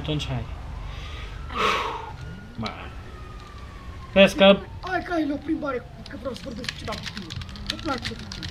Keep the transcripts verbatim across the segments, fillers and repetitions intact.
atunci hai. Bă. Vezi că... Hai că ai la o plimbare, că vreau să vorbesc ceva cu tine. Îmi place cu tine.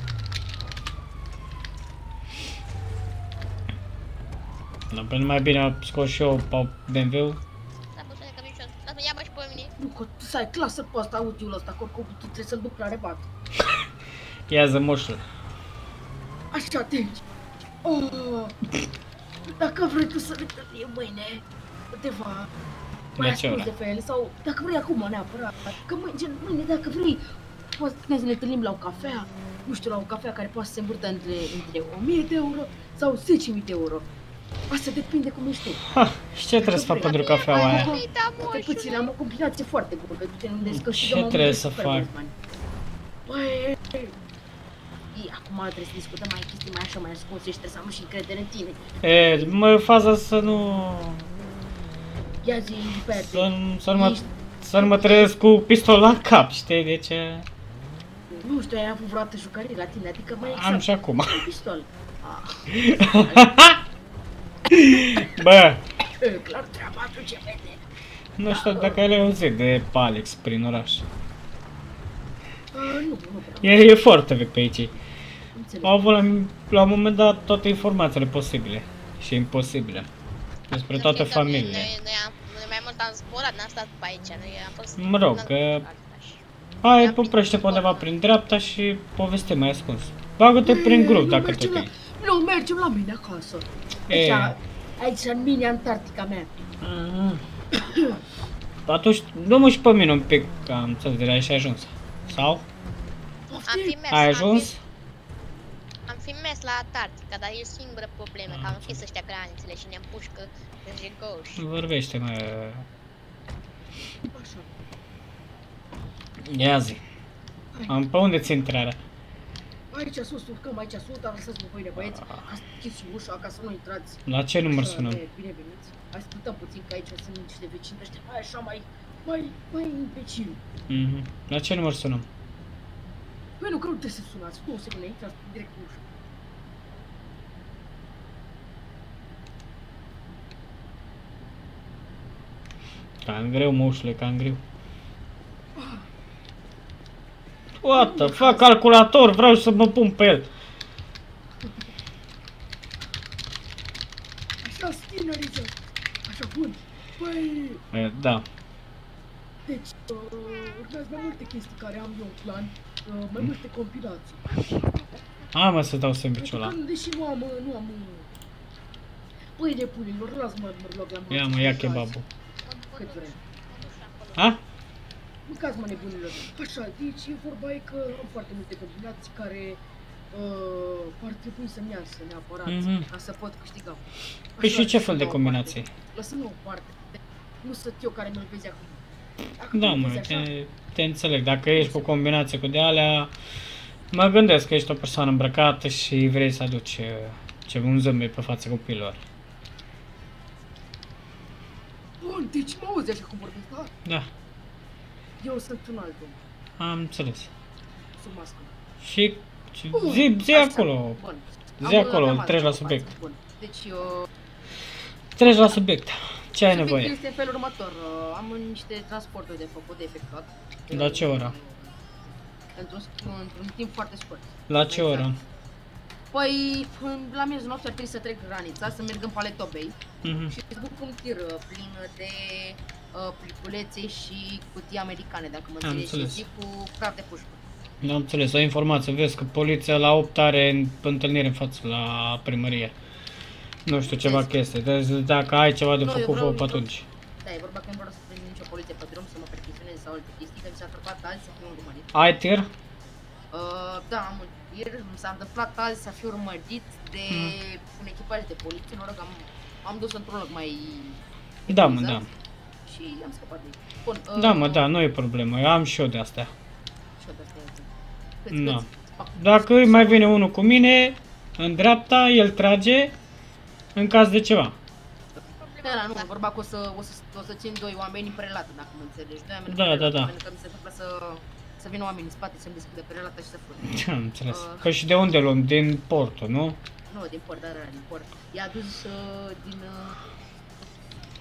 Da, pe mai bine scos și eu B M W-ul. Da, bă, să ne cămișor. Lasă-mă, ia-mă și pe mine. Nu, că tu să ai clasă pe ăsta, audiul ăsta, că oricum tu trebuie să-l duc la rebat. Ia-zi moșul. Așa, deci. Oh, dacă vrei tu să ne întâlnim mâine, undeva, mai ascult de pe el, sau dacă vrei acum neapărat, că mâine, gen, mâine dacă vrei, poți să ne întâlnim la o cafea, nu știu, la o cafea care poate să se învârtă între, între o mie de euro sau zece mii de euro. Asta depinde cum ești tu. Ha, și ce trebuie să fac pentru cafeaua aia? Poate puțin, am o combinație foarte bună, că tu te gândești că și Ce trebuie să fac? Băi, acum trebuie să discutăm mai chestii mai așa, mai ascunse și trebuie să am și încredere în tine. E, mă, faza să nu... Ia zi, pe Să, să, nu mă, să nu mă trezesc cu pistol la cap, știi de ce? Nu știu, ai avut vreodată jucării la tine, adică mai exact. Am și acum. Cu pistol. Bă! E, clar treaba, tu ce vede? Nu știu dacă ai auzit de Alex prin oraș. Uh, nu, nu vreau. E, e foarte vechi pe aici. Înțeleg. Au avut la, la un moment dat toate informațiile posibile și imposibile. Despre toate familiile. Noi, noi, am, noi mai mult am zburat, n-am stat pe aici, noi am fost... Mă rog, că... Hai, poprește pe undeva prin dreapta și poveste mai ascuns. Bagă-te prin grup dacă tot e. Nu, mergem la mine acasă. Aici, aici în mini Antarctica mea. Atunci, dă-mă și pe mine un pic, că am înțeles de la și ajuns. Sau? Am fi mers, Ai ajuns? Am fi, am fi mers la Antarctica, dar e singură problemă, că am închis ăștia granițele și ne împușcă în jegoși. Vorbește, mă. Așa. Ia zi. Am pe unde ți intrarea? Aici sus, urcăm aici sus, dar lăsați-mă voi băieți, ca să închizi ușa, ca să nu intrați. La ce număr Așa, sunăm? bine, bine veniți. Hai să stăm puțin, că aici sunt niște vecini ăștia, mai așa, mai, mai, mai imbecili. Mhm. La ce număr sunăm? Păi nu, că nu trebuie să sunați, două secunde, intrați direct în ușă. Cam greu, moșule, cam greu. What the fuck, calculator, vreau să mă pun pe el. Așa, stineriță. Așa, bun. Păi, E, da. deci, uh, urmează mai multe chestii care am eu în plan, uh, mai multe compilații. Hai mă să dau sandwich-ul ăla. Pentru că, deși nu am, uh, nu am... uh, Pâine pulilor, las-mă, mă rog, la masă. Ia mă, ia kebabul. Cât vrei. Ha? Mâncați, mă, nebunilor. Așa, deci e vorba e că am foarte multe combinații care uh, ar trebui să-mi iasă neapărat, Mhm. ca să pot câștiga. Păi Așa, și ce fel de lăsăm-o o combinații? parte. Lăsăm-o o parte. Nu sunt eu care mi-l vezi acum. Dacă Da, mi-l mă, vezi așa, te, te înțeleg. Dacă ești cu combinație cu de alea, mă gândesc că ești o persoană îmbrăcată și vrei să aduci uh, ce un zâmbet pe fața copilor. Bun, deci mă auzi așa cum vorbesc, da? Da, Eu sunt un alt om. am înțeles. Sunt mască. Și și Bun, zi, zi așa, acolo. Bun. Zi Am- acolo, aveam treci la altceva subiect. față. Bun. Deci eu... Treci la subiect. Ce ai Subiectul nevoie? este în felul următor. uh, Am niște transporturi de făcut, de efectuat. La ce oră? Într-un, într-un timp foarte scurt. La ce oră? Păi, în- la miezul nopții ar trebui să trec granița, să merg în Paletobei Mhm. și să duc un tir uh, plin de uh, pliculețe și cutii americane, dacă mă Am înțelegi, și înțeles. zic cu praf de pușcă. Am înțeles, o informație, vezi că poliția la opt are în- întâlnire în față la primărie. Nu știu, ceva chestie, deci dacă ai ceva de Nu, eu făcut, vreau- fă pe atunci. Da, e vorba că nu vreau să prind nicio poliție pe drum, să mă perchesioneze sau alte chestii, că mi s-a întâmplat azi să fiu urmărit. Ai tir? Uh, da, am un tir, mi s-a întâmplat azi să fiu urmărit de Hmm. un echipaj de poliție, noroc, am, am dus într-un loc mai... Da, mă, epuizat da. Și am scăpat de ei. Bun, uh, Da, mă, da, nu e problemă, eu am și eu de astea. Și eu de-astea e. Cât, Da. cât? Fac. Dacă mai vine unul cu mine, în dreapta, el trage, în caz de ceva. Da, da, nu, vorba că o să, o să, o să țin doi oameni în prelată, dacă mă înțelegi. Doi oameni Da, în da, prelată, da. Pentru că mi se întâmplă să, să vină oameni în spate, să-mi deschidă prelata și să fură. Am înțeles. Uh. Păi și de unde luăm? Din portul, nu? Nu, din port, da, da, din port. I-a dus uh, din... Uh,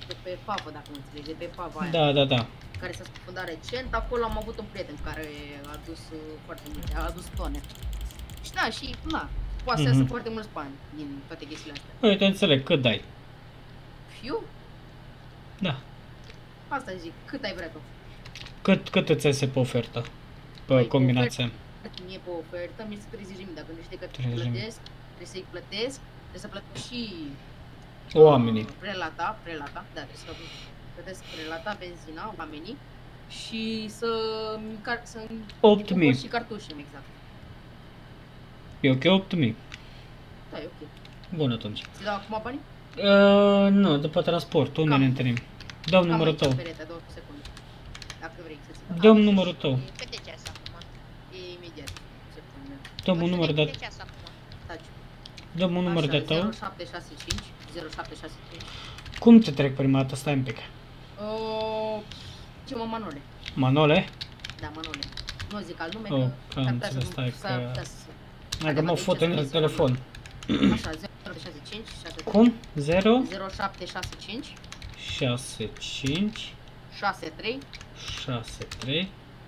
de pe pavă, dacă mă înțelegi, de pe pava aia. Da, da, da. Care s-a scufundat recent, acolo am avut un prieten care a adus uh, foarte multe, a adus tone. Și da, și na, poate să Mhm. iasă foarte mulți bani din toate chestiile astea. Păi, te înțeleg, cât dai? Fiu? Da. Asta zic, cât ai vrea tu? Cât, cât îți iese pe ofertă? Pe Păi, combinație? Mie pe ofertă, mi-e treizeci de mii, dacă nu știi că treizeci de mii. plătesc, trebuie să-i plătesc, trebuie să plătesc și Oamenii. uh, prelata, prelata, da, trebuie să plătesc prelata, benzina, oamenii și să să opt mii. cumpăr și cartușe, exact. E ok, opt mii. Da, e ok. Bun atunci. Ți dau acum banii? Uh, nu, după transport, unde Cam. ne întâlnim? Dăm Cam numărul aici, tău. în perete, două secunde. Dacă vrei să-ți dau. Dăm numărul tău. Cât de ceas acum? E imediat. Secunde. Dăm un Cât număr de de... ceas acum? Taci. Dăm un număr de Așa, tău. zero șapte șase cinci zero șapte șase cinci. Cum te trec prima dată? Stai un pic. Uh, ce mă, Manole? Manole? Da, Manole. Nu zic alt nume, Oh, că am s-ar putea înțeles, să- stai s-ar că- putea să- Dacă mă fut în telefon. Așa, zero șase cinci Cum? zero zero șapte șase cinci șase cinci șase trei șase trei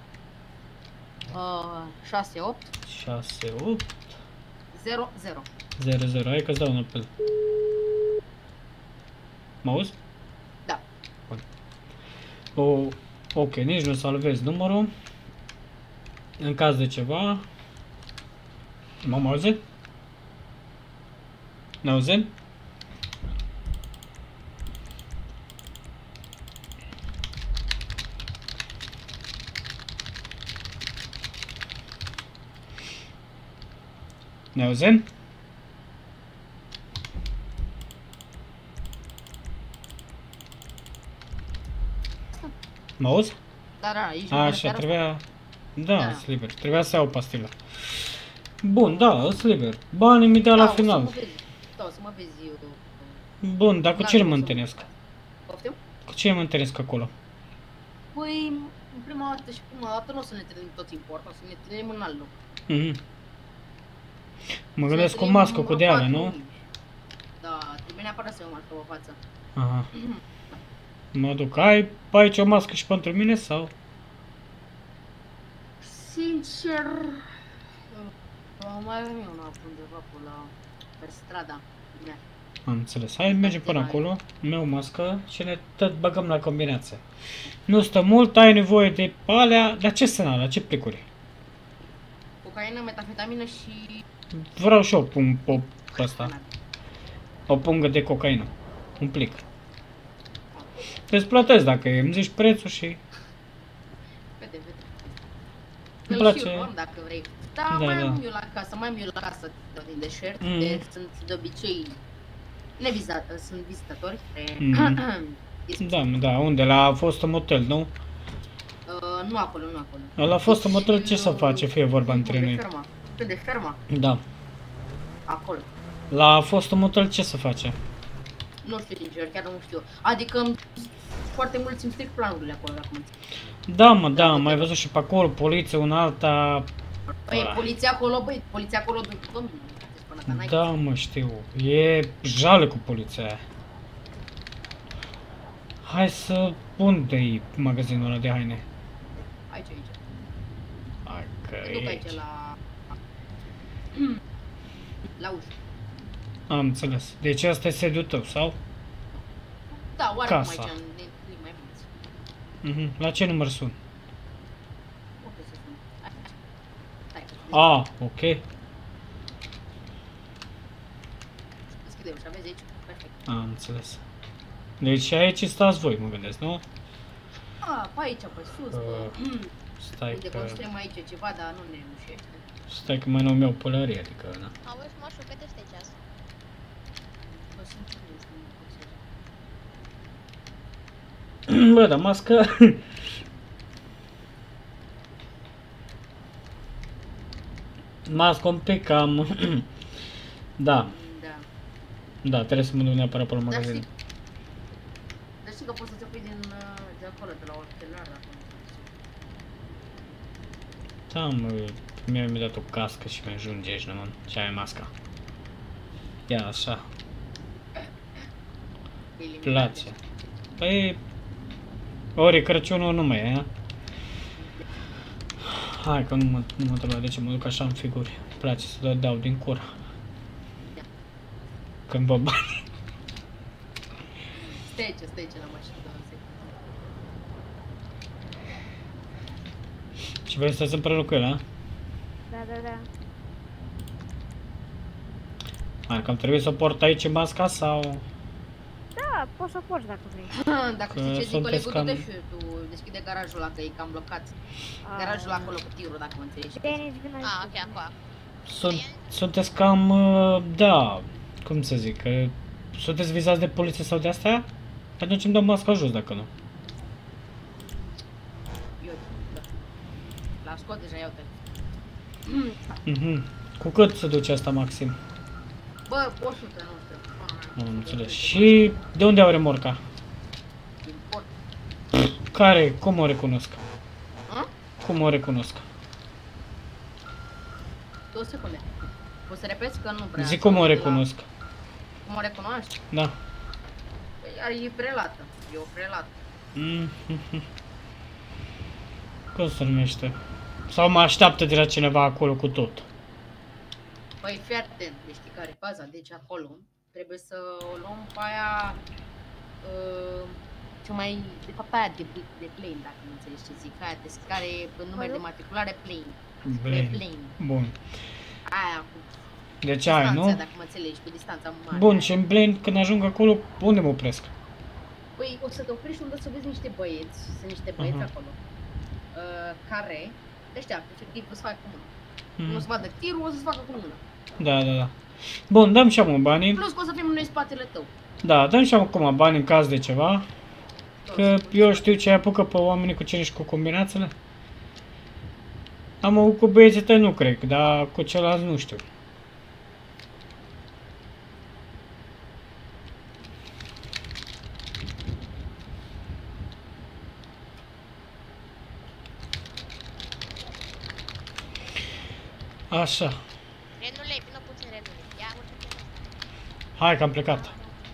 uh, șase opt șase opt zero zero. zero zero. Hai că-ți dau un apel. Mă auzi? Da. Bun. O, ok, nici nu salvezi numărul. În caz de ceva... M-am auzit? Ne auzim? Ne auzim? Mă auzi? Da, da, aici nu Așa, chiar trebuia... Da, Da. sunt liber. Trebuia să iau pastilă. Bun, da, sunt liber. Banii mi dea da, la o să final. mă vezi. Da, o să mă vezi eu. Bun, dar cu Da, cine o mă să- întâlnesc? Poftim? Cu cine mă întâlnesc acolo? Păi, în prima dată și prima dată nu o să ne întâlnim toți în port, o să ne întâlnim în alt loc. Mhm. Mă Să gândesc ne cu întâlnim mască, în cu deală, patru nu? luni. Da, trebuie neapărat să iau mască pe față. Aha. Mă duc. Ai pe aici o mască și pentru mine sau? Sincer, uh, mai avem eu una undeva pe la pe strada mea. Am înțeles. Hai, mergem până acolo. Mi o mască și ne tot băgăm la combinație. Nu stă mult, ai nevoie de alea. Dar ce sunt alea? Ce plicuri? Cocaină, metafetamină și... Vreau și eu un pop ăsta. O pungă de cocaină. Un plic. Îți plătesc dacă îmi zici prețul și... Vede, vede. Îmi Îl place. și eu luăm dacă vrei. Da, Da, mai da. am eu la casă, mai am eu la casă din deșert, Mm. de, sunt de obicei nevizat, sunt vizitatori. Care... Mm. este, Da, da, unde? La fostul motel, nu? uh, nu acolo, nu acolo. La fostul Deci, motel ce să uh, face, fie vorba între unde noi? Ferma. Când de ferma, Da. acolo. La fostul motel ce să face? Nu știu sincer, chiar nu știu. Adică foarte mulți îmi stric planurile acolo, dacă mă înțelegi. Da, mă, da, am mai văzut și pe acolo, poliție, una alta... Păi, Ah. poliția acolo, băi, poliția acolo, domnule, spune că n-ai Da, mă, știu. E jale cu poliția aia. Hai să... Unde-i magazinul ăla de haine? aici, aici. Hai că Te e duc aici. aici la... la ușă. Am înțeles. Deci asta e sediul tău, sau? Da, oarecum Casa. aici, ne ne mai mulți. Mhm. La ce număr sun? Unde să spun? Hai, hai. Stai, A, ok. deschide ușa, vezi aici? Perfect. Am înțeles. Deci aici stați voi, mă gândesc, nu? A, pe aici, pe sus, Uh, bă. Stai Uite, că... construim aici ceva, dar nu ne ușește. Stai că mai nu mi-au pălărie, adică, na. Auzi, moșu, cât este ceas? Bă, sincer, nu știu, nu pot să... Bă, dar mască... Mască un pic cam... Da, Da. da, trebuie să mă duc neapărat pe la Dar magazin. știi, dar știi că poți să te pui din, uh, de acolo, de la ochelar, acolo. Da, mă, mi-a mi dat o cască și mi-ajunge aici, mă, ce ai masca. Ia așa, E limitat. place. Păi... Ori Crăciunul nu mai e, a? Hai că nu mă, nu mă trebuie de ce mă duc așa în figuri. Îmi place să le dau din cur. Când vă bani. Stai aici, stai aici la mașină, doar un secund. Și vrei să se împreună cu el, a? Da, da, da. Hai că am trebuit să o port aici masca sau... Da, poți să o porți dacă vrei. Dacă Că știi ce zic, sunteți colegul, cam- du-te și tu deschide garajul ăla, că e cam blocat. Garajul acolo cu tirul, dacă mă înțelegi. Denis, vină Ah, aici. ok, acolo. Sunt, sunteți cam... uh, Da... Cum să zic? Că sunteți vizați de poliție sau de astea? Atunci îmi dau masca jos dacă nu. Eu, da. L-am scos deja, ia uite. Mhm. Cu cât se duce asta maxim? Bă, o sută, nu știu. Am înțeles. Și de unde au remorca? Din port. Care? Cum o recunosc? Hă? Cum o recunosc? Două secunde. O să repeți că nu prea... Zic cum o la- recunosc. Cum o recunoaști? Da. Păi, e prelată. E o prelată. Mhm. Cum se numește? Sau mă așteaptă deja cineva acolo cu tot? Păi, fii atent, deci știi care e faza? Deci acolo trebuie să o luăm pe aia... Uh, ce mai... De fapt, pe aia de, de plane, dacă nu înțelegi ce zic. Aia de care e pe număr de matriculare plane. Blin. Plane. Bun. Aia cu Deci ai, distanța, nu? dacă mă înțelegi, cu distanța mare. Bun, și în Blaine, când ajung acolo, unde mă opresc? Păi o să te oprești unde să vezi niște băieți, sunt niște băieți Aha. acolo, uh, care, ăștia, efectiv, îți fac cu mâna. Mhm. Nu o să vadă tirul, o să-ți facă cu mâna. Da, da, da. Bun, dăm și acum banii. Plus că o să fim noi în spatele tău. Da, dăm și acum bani în caz de ceva. Două Că secunde. eu știu ce apucă pe oamenii cu cine și cu combinațiile. Am avut cu băieții tăi, nu cred, dar cu celălalt nu știu. Așa, Renule, vină puțin renule. Ia, urcă-te. hai că am plecat.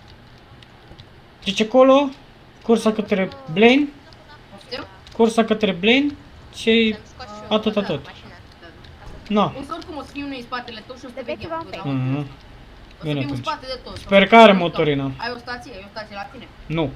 Deci acolo, cursa către Blaine, Poftim? cursa către Blaine și... Să-mi scot și eu Atât, da, atât. mașina. Na. O să oricum o să fim noi în spatele tău și o să te De vedem. ce v-am tu, făcut? da? Mhm. O să Bine fim în atunci. spate de tot. Sper că are motorină. Ai o stație? Ai o stație la tine? Nu.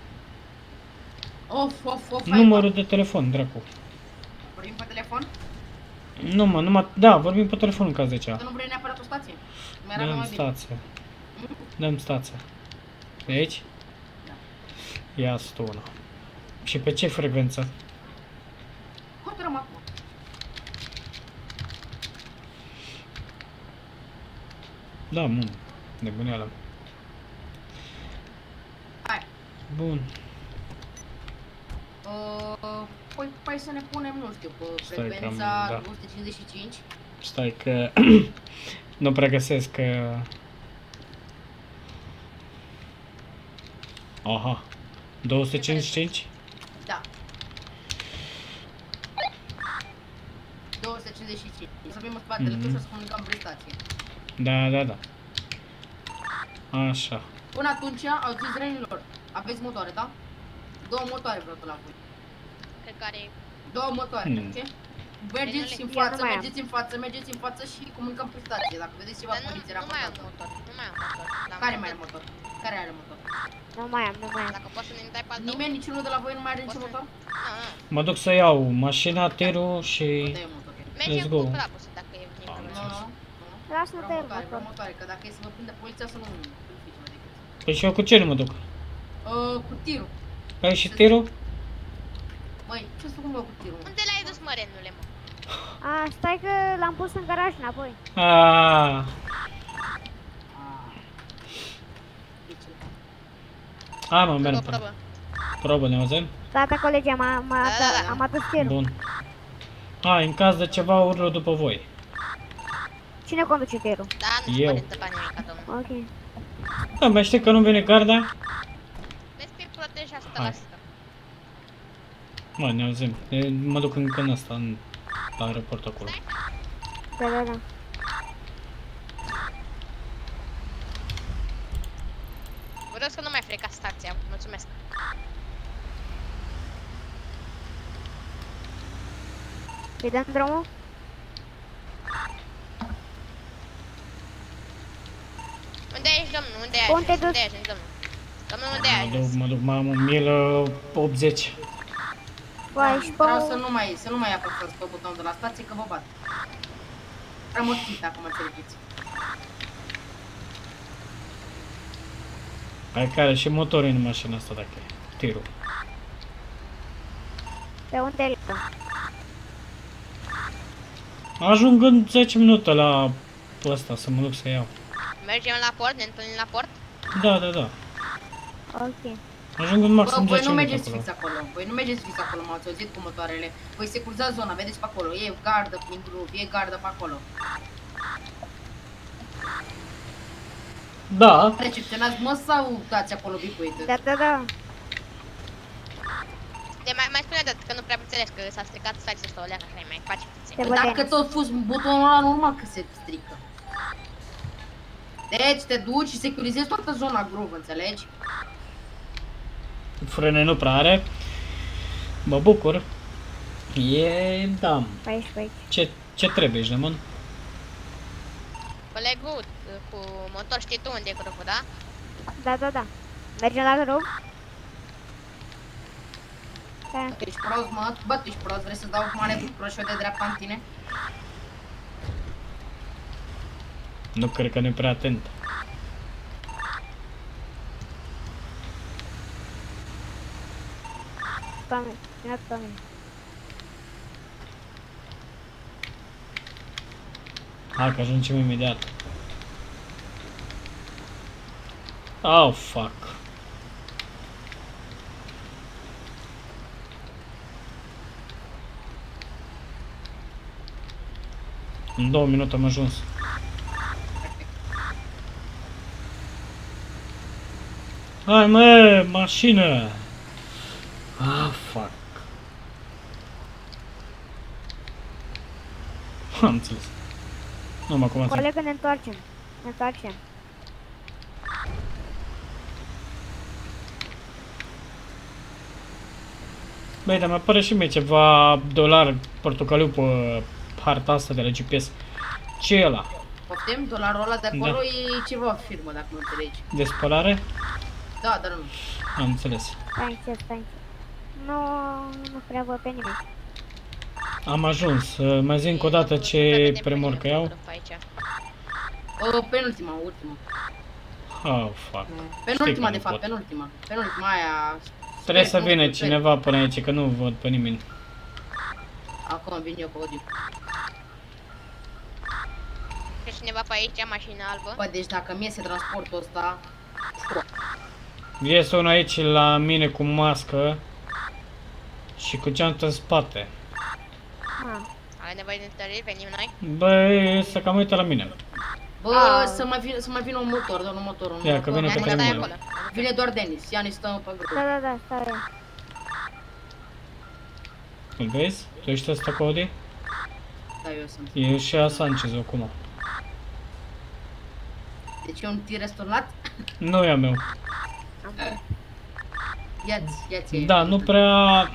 Of, of, of, hai, Numărul mă. de telefon, dracu. Vorbim pe telefon? Nu mă, numai... Da, vorbim pe telefon în caz de ceva. Că nu vrei neapărat o stație? Mi-era Dăm mai bine. stația. Dăm stația. De aici? Da. Ia stună. Și pe ce frecvență? Hotărâm acum. Da, mă. Nebuneală. Hai. Bun. Uh, păi, păi să ne punem, nu știu, pe Stai că am- frecvența da. două sute cincizeci și cinci. Stai că... nu prea găsesc că... Aha. două sute cincizeci și cinci? Da. două sute cincizeci și cinci. Să fim în spatele Mhm. tău și o să comunicăm prin stație. Da, da, da. Așa. Până atunci, au zis renilor, aveți motoare, da? Două motoare vreau la voi. Cred că are... Două motoare, Hmm. ok? Mergeți în Eu față, nu mai am. mergeți în față, mergeți în față și comunicăm prin stație. Dacă vedeți ceva Dar nu, poliție, nu mai am raportați. motor. Nu mai am motor. L-am Care mai vândut. are motor? Care are motor? Nu mai am, nu mai am. Dacă poți să ne dai pe al tău? Nimeni, niciunul de la voi nu mai are niciun Poți să- motor? Nu, nu. Mă duc să iau mașina, tirul și... Dă-i motor. Mergem Let's cu go. Brabus dacă e Nu, nevoie. nu, nu. Lasă-mă Vreau pe el, motoare, vreau motor. motoare, că dacă e să vă prinde poliția să nu nu fiți mai decât. Păi și eu cu ce nu mă duc? Uh, cu tirul. Păi și tirul? Băi, ce să fac eu cu tirul? Unde l-ai dus, mă, renule, mă? A, stai că l-am pus în garaj înapoi. Aaaa. Ah. Deci, Hai mă, Probă, merg. probă. Probă, ne auzim? Gata, colegi, am, am, Da, da, da. am adus tirul. Bun. Hai, în caz de ceva urlă după voi. Cine conduce tirul? Da, nu se Eu. poate întâmpla nimic, domnul. Ok. Da, mai știi că nu vine garda? Vezi că e protejat o sută Hai. la sută. Mă, ne auzim. E, mă duc încă în ăsta, în la aeroport acolo. Da, da, da. Vreau să nu mai freca stația, mulțumesc. Îi dăm drumul? Unde ești, domnul? Unde Unde ești? te Unde duci? ești, domnul? Domnul, unde Mă duc, ești? mă duc, mamă, o mie optzeci. Vai, și Vreau pe... să nu mai, să nu mai apăsați pe butonul de la stație, că vă bat. Rămân chit, dacă mă înțelegeți. Ai care și motorul în mașina asta, dacă e. Tirul. Pe unde e? Ajung în zece minute la ăsta, să mă duc să iau. Mergem la port, ne întâlnim la port? Da, da, da. Ok. Ajung în Bă, maxim voi zece nu minute mergeți acolo. fix acolo, voi nu mergeți fix acolo, m-ați auzit cu motoarele. Voi securizați zona, vedeți pe acolo, e gardă prin grup, e gardă pe acolo. Da. Recepționați mă sau dați acolo bicuite? Da, da, da. De mai, mai spune dat că nu prea înțeles că s-a stricat faxul ăsta o leacă care mai face puțin. Te văd. Dacă tot fus butonul ăla, normal că se strică. Deci te duci și securizezi toată zona groove, înțelegi? Frâne nu prea are. Mă bucur. E... da. Pe aici, pe aici. Ce, ce trebuie, Jlemon? Colegul cu motor, știi tu unde e grupul, da? Da, da, da. Mergem la drum? Da. Tu ești prost, mă? Bă, tu ești prost, vrei să dau mare cu croșul de dreapta în tine? Nu cred că nu e prea atent. Pe mine. Ține pe mine. Hai că ajungem imediat. Oh, fuck. În două minute am ajuns. Hai mă, mașină! Ah, fuck. Am înțeles. Nu mă, cum ați Colegă, ne întoarcem. Ne întoarcem. Băi, dar mi-apare și mie ceva dolar portocaliu pe harta asta de la G P S. Ce e ăla? Poftim? Dolarul ăla de acolo Da. e ceva firmă, dacă nu înțelegi. De spălare? Da, dar nu. Am înțeles. Stai încet, stai încet. Nu, nu prea văd pe nimeni. Am ajuns. Uh, Mai zi încă o dată ce premorcă iau. Aici. O, penultima, ultima. Oh, fuck. Penultima, că de nu fapt, pot. penultima. Penultima aia... Trebuie să Sper, vină nu, sper. cineva până aici, că nu văd pe nimeni. Acum vin eu cu Odiu. E cineva pe aici, mașina albă? Bă, deci dacă mi iese transportul ăsta... Iese unul aici la mine cu mască și cu geantă în spate. Ah. Are nevoie de întăriri, venim noi? Băi, să cam uită la mine. Bă, Ah. să mai vină, să mai vină un motor, doar un motor, un Ia, motor. că vine Ia, către stai mine. acolo. Vine doar Denis, ia ne stăm pe grup. Da, da, da, stai. Îl vezi? Tu ești ăsta cu Audi? Da, eu sunt. E și a Sanchez acum. Deci e un tir resturnat? Nu e a meu. Ia-ți, ia-ți. Da, nu prea...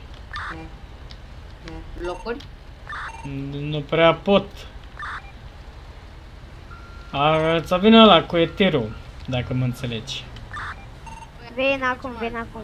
Locuri? Nu prea pot. A, să vină ăla cu etirul, dacă mă înțelegi. Vin acum, vin acum.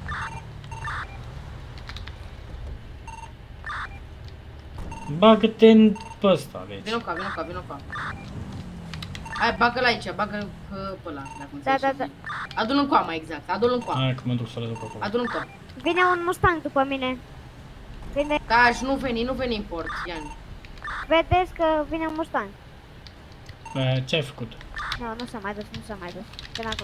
Bagă-te în pe ăsta, deci. Vino ca, vino ca, vino ca. Hai, bagă-l aici, bagă-l pe ăla, dacă Da, înțelegi. da, da. Adu-l în coamă, exact, adu-l în coamă. Hai că mă duc să le duc acolo. Adu-l în coamă. Vine un Mustang după mine. Vine, Taci, nu veni, nu veni în port, Ian. vedeți că vine un Mustang. E, ce ai făcut? Nu, nu s-a mai dus, nu s-a mai dus. Vin acum.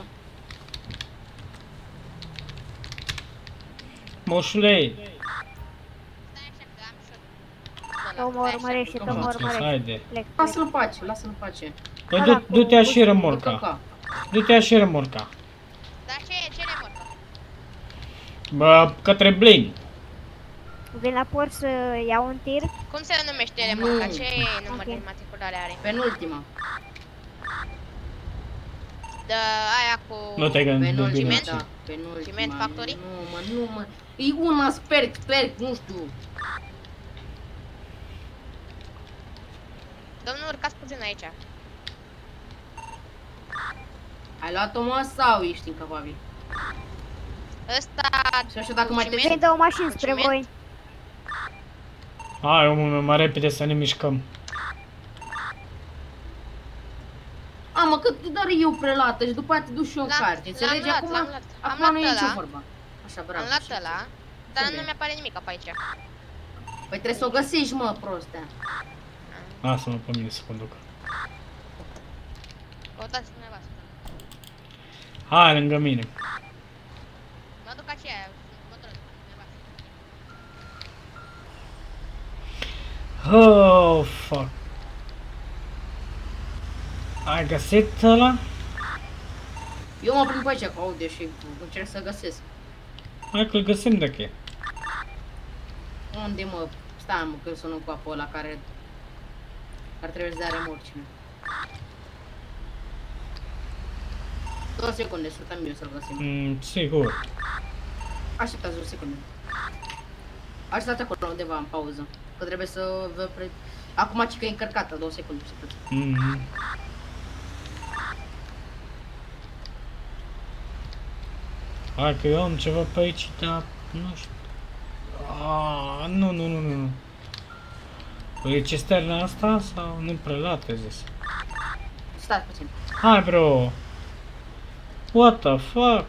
Moșulei! Stai așa că am și Că mă urmărește, că mă Am înțeles, urmărește. haide. Plec, plec. Lasă-l în pace, lasă-l în pace. Păi Ăla du- cu du-te și busul, remorca. Ca. Du-te și remorca. Dar ce e? Ce remorcă? Bă, către Blin. Vin la port să iau un tir. Cum se numește remorca? Nu. Ce număr Ok. de matriculare are? Penultima. De aia cu... Nu te gândi bine. Penultima, da. Penultima. Ciment Factory? Nu, mă, nu, mă. E una sperc, sperc, nu știu. Domnul, urcați puțin aici. Ai luat-o, mă, sau ești incapabil? Ăsta... Și așa dacă mai te... ciment? Vine o mașină spre Ciment? voi. Hai, omul meu, mai repede să ne mișcăm. A, mă, că te doar eu prelată și după aia te duci și eu în L-am- carte, înțelegi? l-am luat, Acum, l-am luat. Am acum luat nu e nicio ăla. vorba. Așa, bravo. Am luat ăla, dar Bine. nu mi-apare nimic pe aici. Păi trebuie să o găsești, mă, prostea. Lasă-mă pe mine să conduc. Căutați dumneavoastră. Hai lângă mine. Mă duc aceea, mă duc dumneavoastră. Oh, fuck. Ai găsit ăla? Eu mă prind pe aici cu audio și încerc să găsesc. Hai că-l găsim dacă e. Unde, mă? Stai, mă, că sună cu apă ăla care... care trebuie să dea remorcine. Două secunde, să eu să-l găsim. Mm, sigur. Așteptați două secunde. Așteptați acolo undeva în pauză. Că trebuie să vă pre... Acum ci că e încărcată, două secunde, să Mm. Hai că eu am ceva pe aici, dar nu știu. Ah, nu, nu, nu, nu. E cisterna asta sau nu prelate zis? Stați puțin. Hai bro. What the fuck?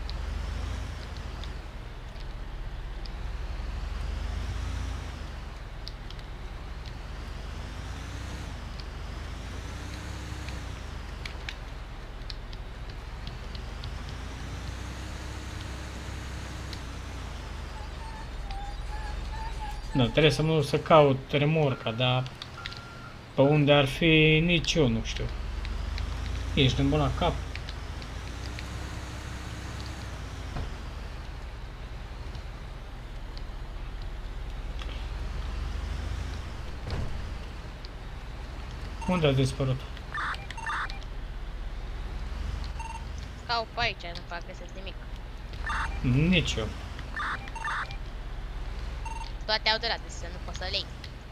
Da, trebuie să mă duc să caut remorca, dar pe unde ar fi nici eu nu știu. Ești în la cap. Unde a dispărut? Caut pe aici, nu fac găsesc nimic. Nici eu. Toate au durat, să nu pot să le iei.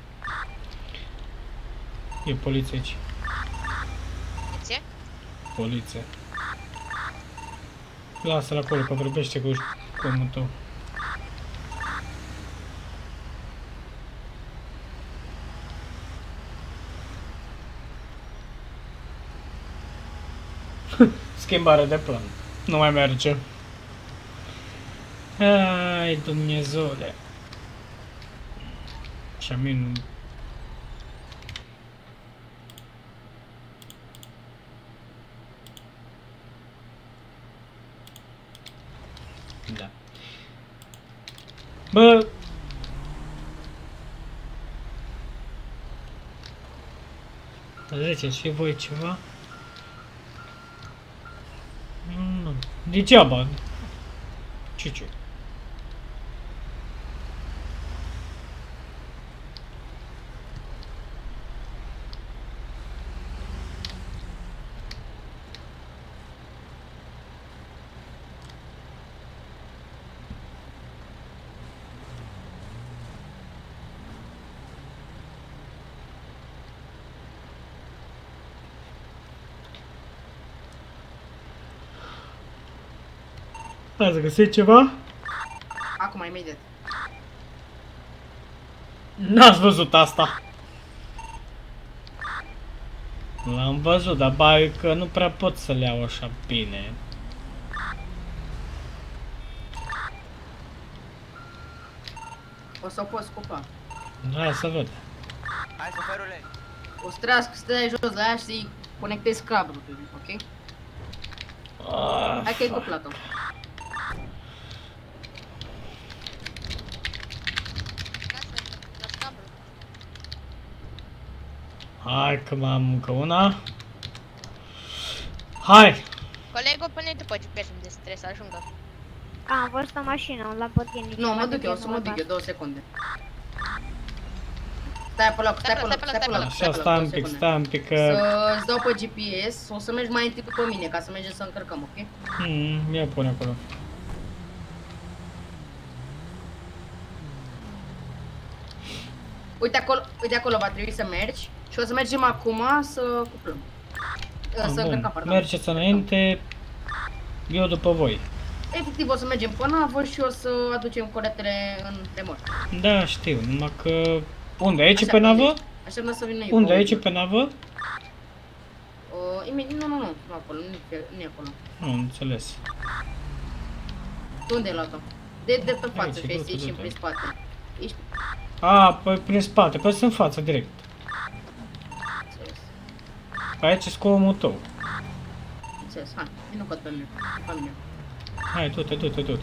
E poliție aici. De ce? Poliție. Lasă-l acolo că vorbește cu omul tău. Schimbare de plan. Nu mai merge. Ai, Dumnezeule. Și a mine nu... Da. Bă... Ziceți și voi ceva? Nu. Degeaba. Ce-ce? Ați găsit ceva? Acum, imediat. N-ați văzut asta. L-am văzut, dar bai că nu prea pot să le iau așa bine. O să o poți scupa. Hai să văd. Hai, șoferule! O să trească să te dai jos la aia și să-i conectezi cablul, ok? Ah, Hai că e cuplat-o. Las cablu. hai că m-am încă una. Hai! Colegul, pune tu pe G P S unde trebuie să ajungă. A, am văzut o mașină, un Lamborghini. Nu, mă ceva duc de eu, o să genul mă duc ăsta. eu, două secunde. Stai pe loc, stai pe loc, stai pe loc. Așa, stai un pic, stai un pic, că... Să-ți dau pe G P S, o să mergi mai întâi după mine, ca să mergem să încărcăm, ok? Hmm, ia pune acolo. Uite acolo, uite acolo va trebui să mergi și o să mergem acum să cuplăm. Să încărcăm, pardon. Mergeți înainte, eu după voi. Efectiv o să mergem pe navă și o să aducem coletele în remorc. Da, știu, numai că... Unde, aici pe navă? Așteaptă să vină eu. Unde, aici pe navă? Uh, nu, nu, nu, nu acolo, nu e acolo. Nu, înțeles. Tu unde ai luat-o? De, de pe față Aici, și ai du-te, ieșit du-te. prin spate. Ești... A, păi prin spate, păi sunt în față, direct. Înțeles. Aici e cu omul tău. Înțeles, hai, vină cod pe mine, pe mine. Hai, du-te, du-te, du-te.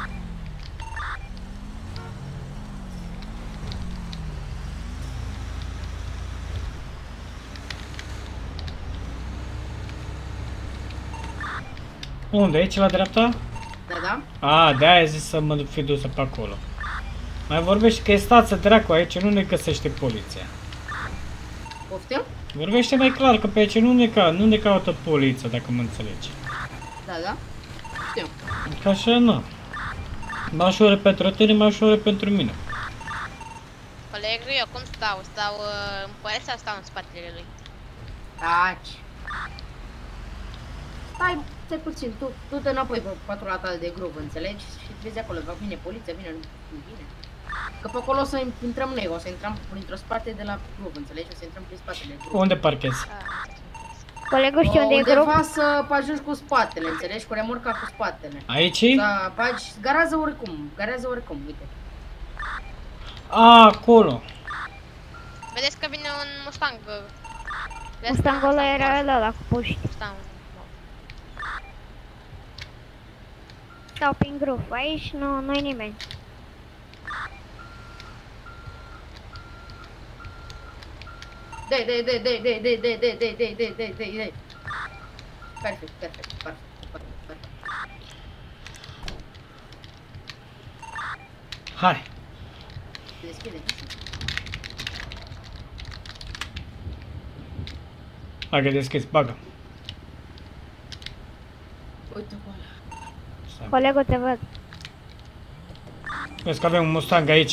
Unde? Aici la dreapta? Da, da? A, de-aia zis să mă fi dusă pe acolo. Mai vorbește că e stață dracu, aici nu ne găsește poliția. Poftim? Vorbește mai clar, că pe aici nu ne, ca, nu ne caută poliția, dacă mă înțelegi. Da, da? Știu. Ca așa, nu. Mai ușor pentru tine, mai ușor pentru mine. Colegul, eu cum stau? Stau uh, în părere sau stau în spatele lui? Taci. Stai, stai puțin, tu, tu te înapoi pe patrula ta de grup, înțelegi? Și vezi acolo, va vine poliția, vine, nu vine. Că pe acolo o să intrăm noi, o să intrăm printr-o spate de la grup, înțelegi? O să intrăm prin spatele grup. Unde parchezi? Colegul știu unde e grup? Undeva să ajungi cu spatele, înțelegi? Cu remorca cu spatele. Aici? Să bagi, garează oricum, garează oricum, uite. A, acolo. Vedeți că vine un Mustang. Vedeți Mustangul că- ăla era ăla cu puști. Mustang. Stau prin grup, aici nu, nu-i nimeni. Dai, dai, dai, dai, dai, dai, dai, dai, dai, dai, dai, dai, dai, dai. Perfect, perfect, perfect, perfect, perfect. Hai. Deschide. Hai că deschizi, bagă. Uite acolo. Colegul te văd. Vezi că avem un Mustang aici.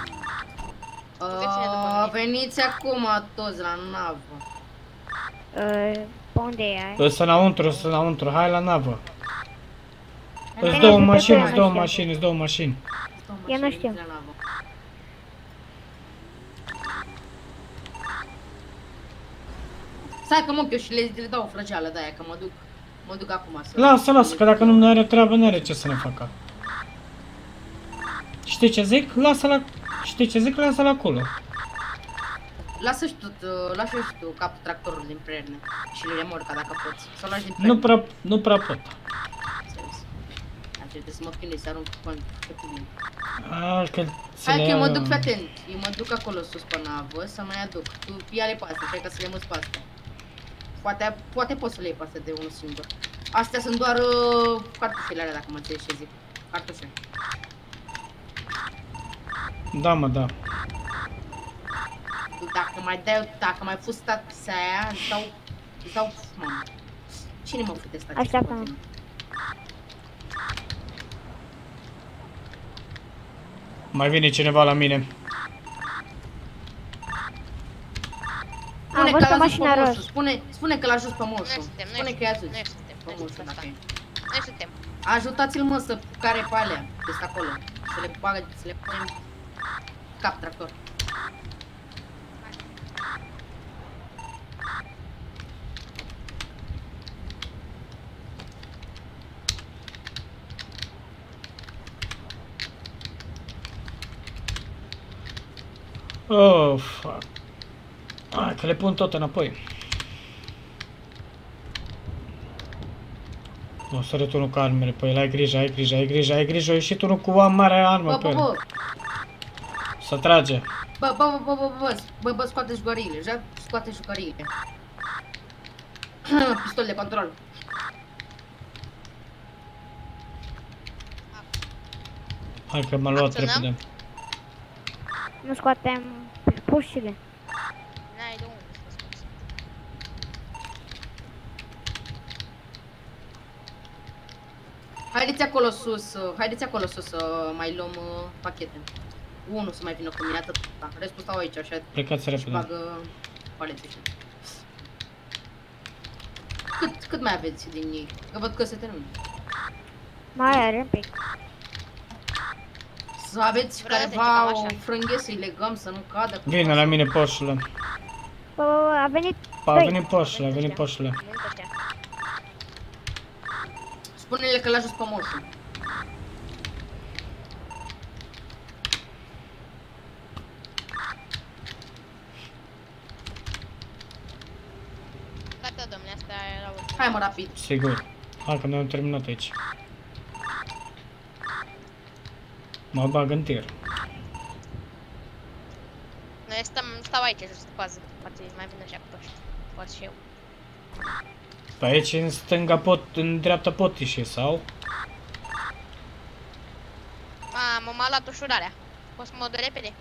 Uh, veniți acum toți la navă. Uh, pe unde e? Îs înăuntru, îs înăuntru, hai la navă. Îți Hai, două hai, mașini, hai, îți două hai. mașini, îți două mașini. Eu nu știu. La navă. Stai că mă, eu și le, le dau o frăgeală de aia, că mă duc, mă duc acum să... Lasă, lasă, că dacă nu are treabă, nu are ce să ne facă. Știi ce zic? Lasă-l, știi ce zic? Lasă-l acolo. Lasă și tu, uh, lasă și tu capul tractorului din prerne și le remorca dacă poți. Să o lași din prerne. Nu prea, nu prea pot. Înțeles. Așa, trebuie să mă chinui, să arunc cu pe tine. A, că ți Hai le că eu mă ia- duc, fii atent. Eu mă duc acolo sus pe navă să mai aduc. Tu ia-le pe astea, cred că să le muți pe astea. Poate, poate poți să le iei pe astea de unul singur. Astea sunt doar uh, cartușele alea, dacă mă înțelegi ce zic. Cartușe. Da, mă, da. Tu dacă mai dai, dacă mai fus taxa aia, îți dau, îți dau, mamă. Cine mă fute stația? Așteaptă-mă. Mai vine cineva la mine. Am Spune văzut că o l-a ajuns pe mașină moșu, roz. spune, spune că l-a ajuns pe Noi moșu. suntem, noi Spune că i-a suntem, ajuns. noi suntem, Pe noi moșu, suntem, dacă e. Noi suntem. Ajutați-l mă să care pe alea, este acolo. Să le bagă, să le punem cap tractor. Oh, fuck. Hai că le pun tot înapoi. O să return cu armele pe el, ai grijă, ai grijă, ai grijă, ai grijă, a ieșit unul cu o mare armă Bă, pe bă, el. bă, Să trage. bă, bă, bă, bă, bă, bă, bă, scoate jucăriile, ja? Scoate jucăriile. Pistol de control. Hai că m-a luat Acționăm? repede. Nu scoatem pușile. N-ai de unde să scoți. Haideți acolo sus, uh, haideți acolo sus să mai luăm uh, pachete. Unul să mai vină cu mine, atât. Da. Restul stau aici, așa. Plecați Și repede. bagă palete. Cât, cât mai aveți din ei? Că văd că se termină. Mai are un pic. Să aveți Vreau să careva zicem o așa. frânghie să-i legăm, să nu cadă. că Vine poate la să- mine Porsche-ul. Bă, bă, bă, a venit. A Doi. venit Porsche, a venit Porsche. Vin ăștia. Spune-le că l-a jos pe moșul. Gata, domnule, asta era ultima. Hai mă, rapid. Sigur. Hai că ne-am terminat aici. Mă bag în tir. Noi stăm, stau aici, jos de pază. Poate mai vin așa cu pești. Poate și eu. Pe aici în stânga pot, în dreapta pot ieși sau? Mamă, m-a luat ușurarea. Poți să mă duc repede?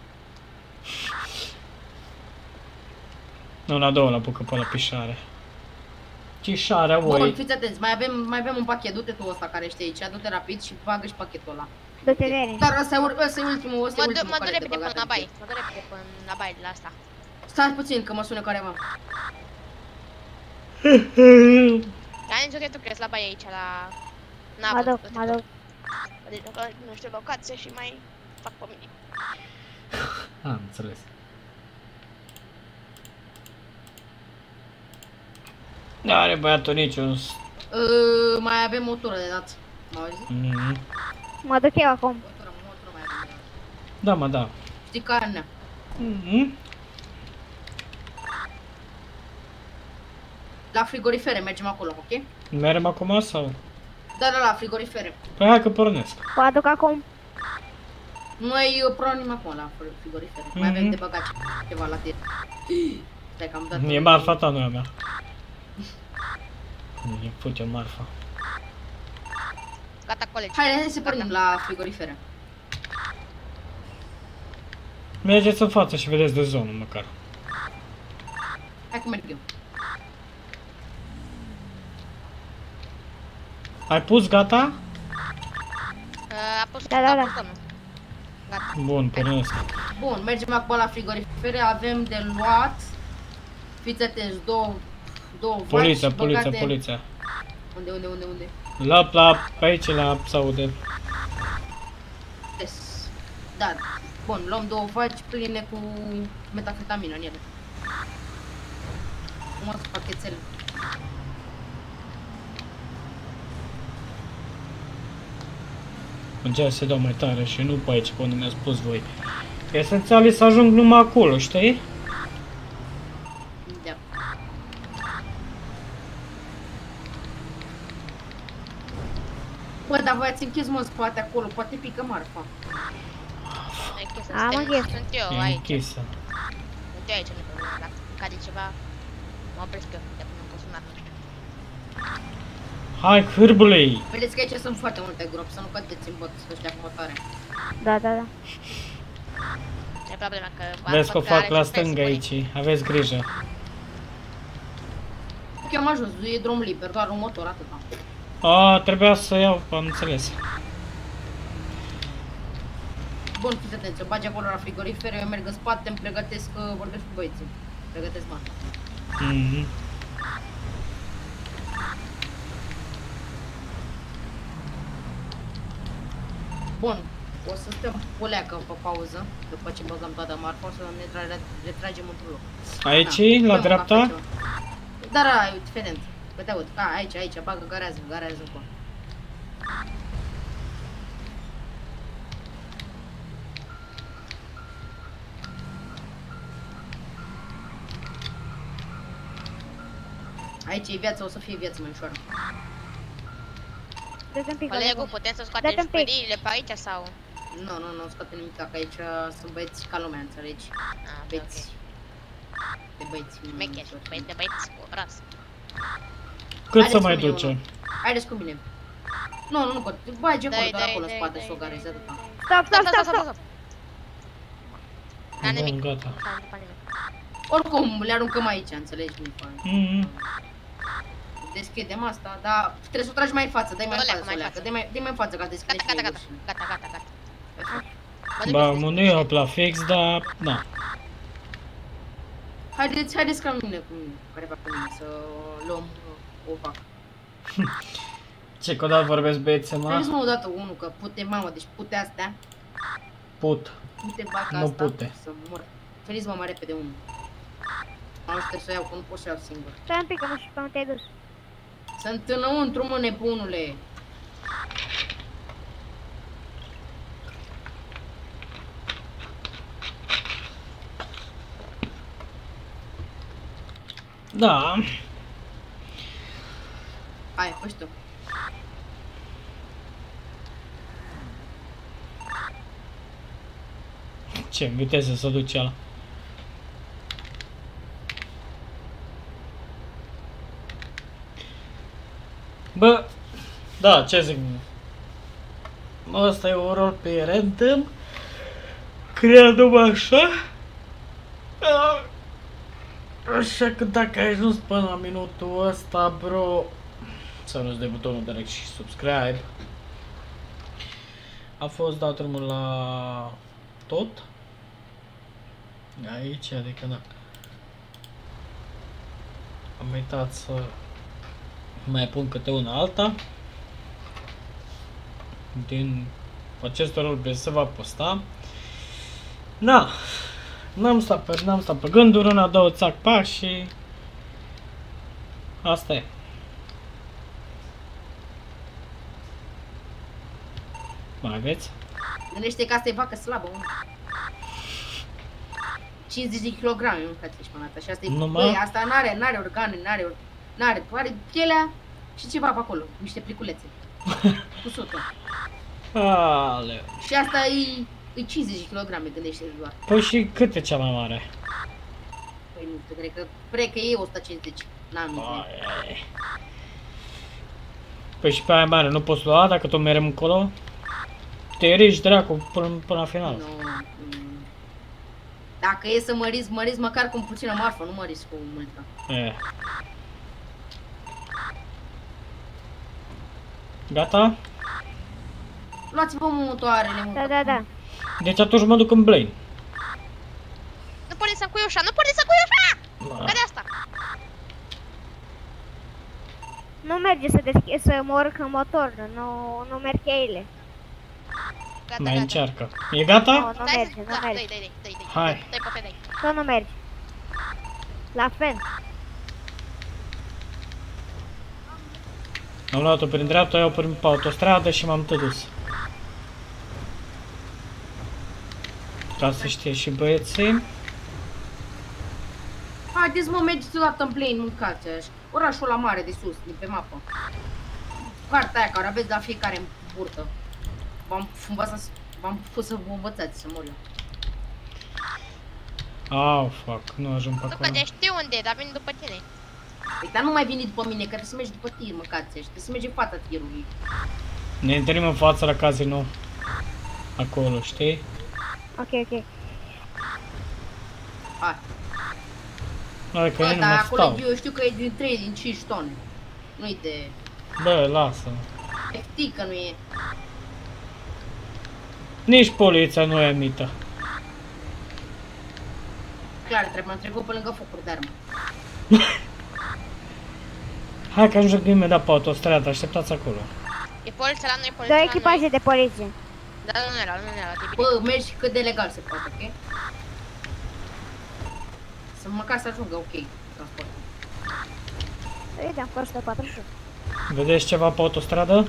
Nu, la două la bucă pe la pișare. Cișarea, Bun, voi. fiți atenți, mai avem, mai avem un pachet, du-te tu ăsta care știi aici, du-te rapid și bagă și pachetul ăla. Du-te de ele. Dar ăsta e, ur- ăsta e ultimul, ăsta Mă e duc, ultimul mă care duc de repede băgat până la în baie. chei. Mă duc repede până la baie de la asta. Stai puțin că mă sună careva. Dar nici tu crezi la baie aici, la... N-am Mă duc, văzut mă duc. Deci dacă nu știu locație și mai fac pe mine. Am înțeles. N-are băiatul niciun... s- Uh, mai avem o tură de dat. M-au auzit? Mhm. Mă duc eu acum. O tură, o tură mai avem de dat. Da, mă, da. Știi carnea? Mhm. La frigorifere mergem acolo, ok? Merem acum sau? Da, da, la frigorifere. Păi hai că pornesc. Vă aduc acum. Noi uh, pronim acum la fri- frigorifere. Mai avem Mhm. de băgat ceva la tine. Stai că am dat. E marfa ta, nu e a mea. E fute marfa. Gata, colegi. Hai, hai să pornim la frigorifere. Mergeți în față și vedeți de zonă măcar. Hai că merg eu. Ai pus gata? Uh, A pus, Da, da, a da. pus domnul. Gata. Bun, pornesc. Bun, mergem acum la frigorifere. Avem de luat. Fiți atenți, două, două vaci Poliția, poliția, băgate- poliția. Unde, unde, unde, unde? La, la, pe aici, la saude. Yes. Da. Bun, luăm două vaci pline cu metafetamină în ele. Frumos pachetele. Încerc să dau mai tare și nu pe aici, pe unde mi-a spus voi. Esențial e să ajung numai acolo, știi? Da. Bă, dar voi ați închis mă în spate acolo, poate pică marfa. E închisă, Am suntem- închis. Sunt eu E aici. închisă. Sunt eu aici, nu problemă. Dacă cade ceva, mă opresc eu. De până pot suna, nu știu. Hai, hârbulei! Vedeți că aici sunt foarte multe gropi, să nu cădeți în bot ăștia cu motare. Da, da, da. E problema că... Vezi că o văd are fac la succes, stânga spune. aici, aveți grijă. Ok, am ajuns, e drum liber, doar un motor, atâta. A, trebuia să iau, am înțeles. Bun, fiți atenți, o bagi acolo la frigorifere, eu merg în spate, îmi pregătesc, că vorbesc cu băieții. Pregătesc masa. Mhm. Bun, o să stăm o leacă pe pauză, după ce băgăm toată marfa, o să ne tra- retragem într-un loc. Aici, Da, la bem o dreapta? cafea, ceva. Da, da, uite, fedent. Că te aud, a, aici, aici, bagă, garează, garează acolo. Aici e viața, o să fie viață mai ușoară. Dă-te un pic. Colegul, colegul. putem să scoatem Dă-te un pic. jucăriile pe aici sau? Nu, nu, nu scoate nimic, că aici sunt băieți ca lumea, înțelegi? Ah, ok, Băieți. ok. De băieți. Șmecheri, băieți de băieți cu ras. Cât Haideți să mai cu mine, duce? mă. Haideți cu mine. Nu, nu, nu, bagi acolo, Dai, doar dai, acolo în dai, spate dai, să o dai, garezi dai, atâta. dai. Stop, stop, stop, stop. Dar Bun, nimic. gata. Nu s-a întâmplat nimic. Oricum, le aruncăm aici, înțelegi? Nu-i fain. Mhm. Deschidem asta, dar trebuie să o tragi mai în față, dai mai în Oleacă, față, mai în Oleacă, față. dai mai, dai mai în față ca să deschidem Gata, și gata, noi gata. ușa. Gata, gata, gata. Perfect. Mă Ba, duc mă hop la fix, dar... Na. Haideți, haideți ca mine cu mine, care va cu mine, să luăm uh, o vacă. Ce că dat vorbesc băieții, Haideți mă? mă odată unul, că pute, mamă, deci pute astea, Put. pute vaca Nu asta, pute. să mor. Veniți mă mai repede unul. Am trebuie să o iau, că nu pot să o iau singur. Stai un pic, că nu știu până te-ai dus. Sunt înăuntru, mă, nebunule. Da. Hai, fă tu. Ce, în viteză să duce ala. Bă, da, ce zic? Ăsta e un rol pe random. Cred numai așa. Ah. Așa că dacă ai ajuns până la minutul ăsta, bro, să nu-ți de butonul de like și subscribe. A fost dat drumul la tot. Aici, adică da. Am uitat să mai pun câte una alta. Din acest rol se va posta. Da. N-am stat pe, n-am stat pe gânduri, una, două, țac, pac și... Asta e. Mai aveți? Gândește că asta e vacă slabă, mă. cincizeci de kilograme, nu frate, ești până asta. Și asta e, Numai? băi, asta n-are, n-are organe, n-are, or- n-are, are pielea și ceva pe acolo, niște pliculețe. Cu sută. Aleu. Și asta e, e cincizeci de kilograme, gândește doar. Păi și cât e cea mai mare? Păi nu știu, cred că, cred că e o sută cincizeci. N-am idee. Ai, ai. Păi și pe aia mare nu poți lua dacă tu merem încolo? Te riști dracu până, până la final. Nu, mm. Dacă e să măriți, măriți măcar cu puțină marfă, nu măriți cu multă. E. Gata? Luați-vă motoarele, mă. Da, da, da. Deci atunci mă duc în Blaine. Nu porni să cui ușa, nu porni să cui ușa! Care asta? Nu merge să deschid, să mă urc în motor, nu, nu merg cheile. Gata, Mai gata. încearcă. E Nu, gata? nu Stai merge, să... nu Da, dai, merge. dai, dai, dai, dai. Hai. Dai pe dai. Tot nu merge. La fel. Am luat-o prin dreapta, eu prin pe autostradă și m-am tădus. Ca să știe și băieții. Haideți mă, mergeți odată în Blaine, mâncați așa. Orașul ăla mare de sus, din pe mapă. Cartea aia care aveți la fiecare în burtă. V-am învățat, v-am pus să vă învățați să mor eu. Au, fuck, nu ajung pe Nu, că acolo. de știu unde e, dar vin după tine. Păi, dar nu mai veni după mine, că trebuie să mergi după tir, mâncați așa. Trebuie să mergi în fața tirului. Ne întâlnim în fața la casino. Acolo, știi? Ok, ok. Hai. Hai că Bă, eu nu dar mă acolo stau. eu știu că e din trei, din cinci tone. Nu-i de... Bă, lasă. Eftică nu e. Nici poliția nu e mită. Clar, trebuie am trecut pe lângă focuri de armă. Hai că ajungem imediat pe autostradă, așteptați acolo. E poliția la noi, poliția Două la echipaje noi. de poliție. Da, nu era, nu era, e bine. Bă, mergi cât de legal se poate, ok? Să măcar să ajungă ok transportul. Uite, am fost o patruzeci și unu. Vedeți ceva pe autostradă?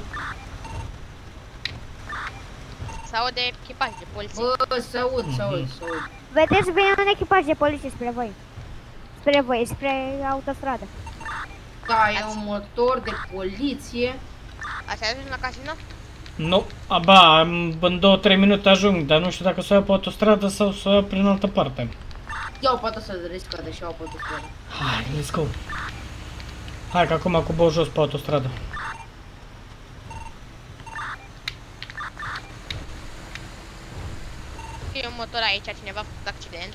Sau de echipaj de poliție. Bă, să aud, să aud, să aud. Vedeți, vine un echipaj de poliție spre voi. Spre voi, spre autostradă. Da, e un motor de poliție. Așa ajungi la casino? Nu, aba, am- în două trei minute ajung, dar nu știu dacă să o iau pe autostradă sau să o iau prin altă parte. Iau poate să riscă, deși iau poate să Hai, let's go. Hai că acum cobor jos pe autostradă. E un mod motor aici, cineva a făcut accident.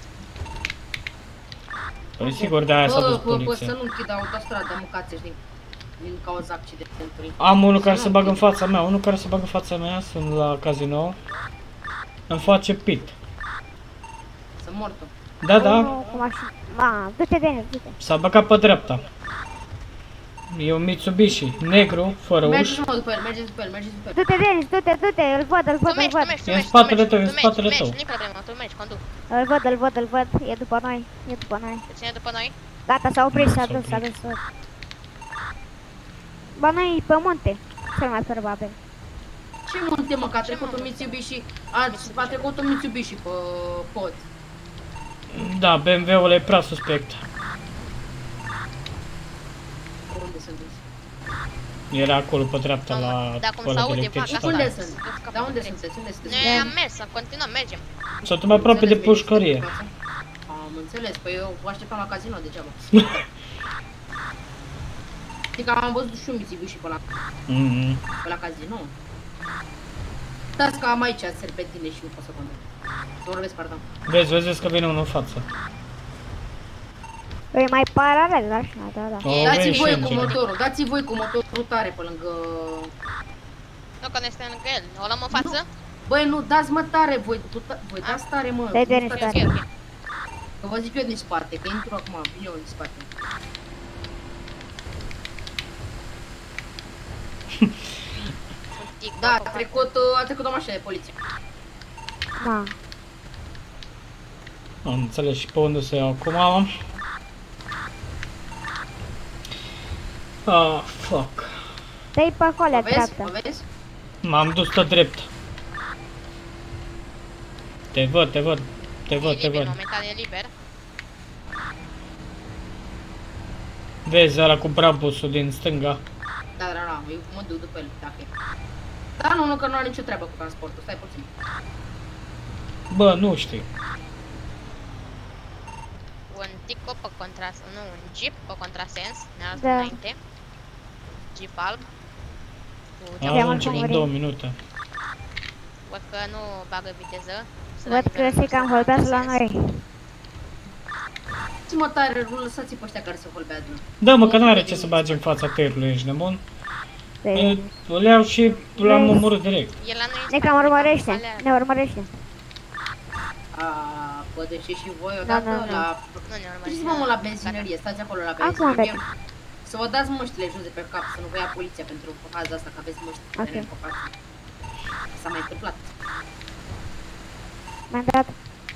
Păi sigur, de aia s-a dus Bă, bă, bă, să poliția. nu închid autostrada, măcați din, din cauza accidentului. Am unul Să care nu se bagă în închid. fața mea, unul care se bagă în fața mea, sunt la casino. Îmi face pit. Să mor tu. Da, da, Unul cu mașină. Ma, du-te, Denis, du-te. s-a băgat pe dreapta. E un Mitsubishi, negru, fără Mergeți uși. mă după el, mergeți după el, mergeți după el. Du-te, Denis, du-te, du-te, îl văd, îl Tu văd, îl mergi, tu văd. mergi, tu E în mergi, spatele tu tău, e în mergi, spatele tu mergi, tău. nu-i problemă, tu mergi, conduc. Îl văd, îl văd, îl văd, e după noi, e după noi. Te ține după noi? Gata, s-a oprit, Nu, s-a s-a dus, s-a oprit. dus. s-a dus. Ba, noi pe munte, cel mai probabil. Ce munte mă, că a Ce trecut un munte? Mitsubishi, a, a trecut un Mitsubishi pe pod. Da, B M W-ul e prea suspect. Unde sunt dus? Era acolo pe dreapta la Dar cum ăla se de aude, fac electricitate. asta. Unde da. sunt? Scap Dar unde de sunteți? Unde sunteți? Noi am mers, să continuăm, mergem. Sunt mai aproape de Înțeles, pușcărie. veniți în față? Am înțeles, păi eu vă așteptam la casino degeaba. Știi că am văzut și un Mitsubishi pe la, Mhm. pe la casino. Dați că am aici serpentine și nu pot să conduc. Să vorbesc, pardon. Vezi, vezi, vezi că vine unul în față. E mai paralel, da, și da, da. O, Dați vezi și voi cu engine. motorul, dați voi cu motorul tare pe lângă... Nu, că ne suntem lângă el. O luăm în față? Băi, nu, dați mă tare, voi, tu, ta- voi dați tare, mă. Dai, Nu Denis, stați- Ok, tare. ok. Că vă zic eu din spate, că intru acum, vin eu din spate. Sunt tic, Da, bă, a bă, trecut, a trecut o mașină de poliție. Ma. Am înțeles și pe unde să iau acum. Ah, fuck. Dă-i pe acolo, Mă vezi? dreapta. Mă vezi? M-am dus tot drept. Te văd, te văd, te E văd, te liber, văd. momentan e liber. Vezi ăla cu Brabusul din stânga. Da, da, da, eu mă duc după el, dacă e. Da, nu, nu, că nu are nicio treabă cu transportul, stai puțin. Bă, nu știu. Un tico pe contras, nu, un jeep pe contrasens, ne-a Da. înainte. Jeep alb. Cu Am geamul ajunge în pornit. două minute. Văd că nu bagă viteză. să Văd la că nivelul se cam nostru holbează la contrasens. noi. Ți-mă tare, nu lăsați pe ăștia care se holbează. Da, mă, că n-are ce să bagi în fața tăierului, ești nebun. Deci, E, le iau și l-am omorât direct. E la noi în ne spate, cam urmărește, alea- ne urmărește. A, bă, deci și voi Da, odată da, da. la... Nu ne urmărește. Duceți-vă mă la benzinărie, stați acolo la Acum, benzinărie. Beca. Să vă dați măștile jos de pe cap, să nu vă ia poliția pentru faza asta, că aveți măști Ok. pe cap. S-a mai întâmplat. Mi-am dat.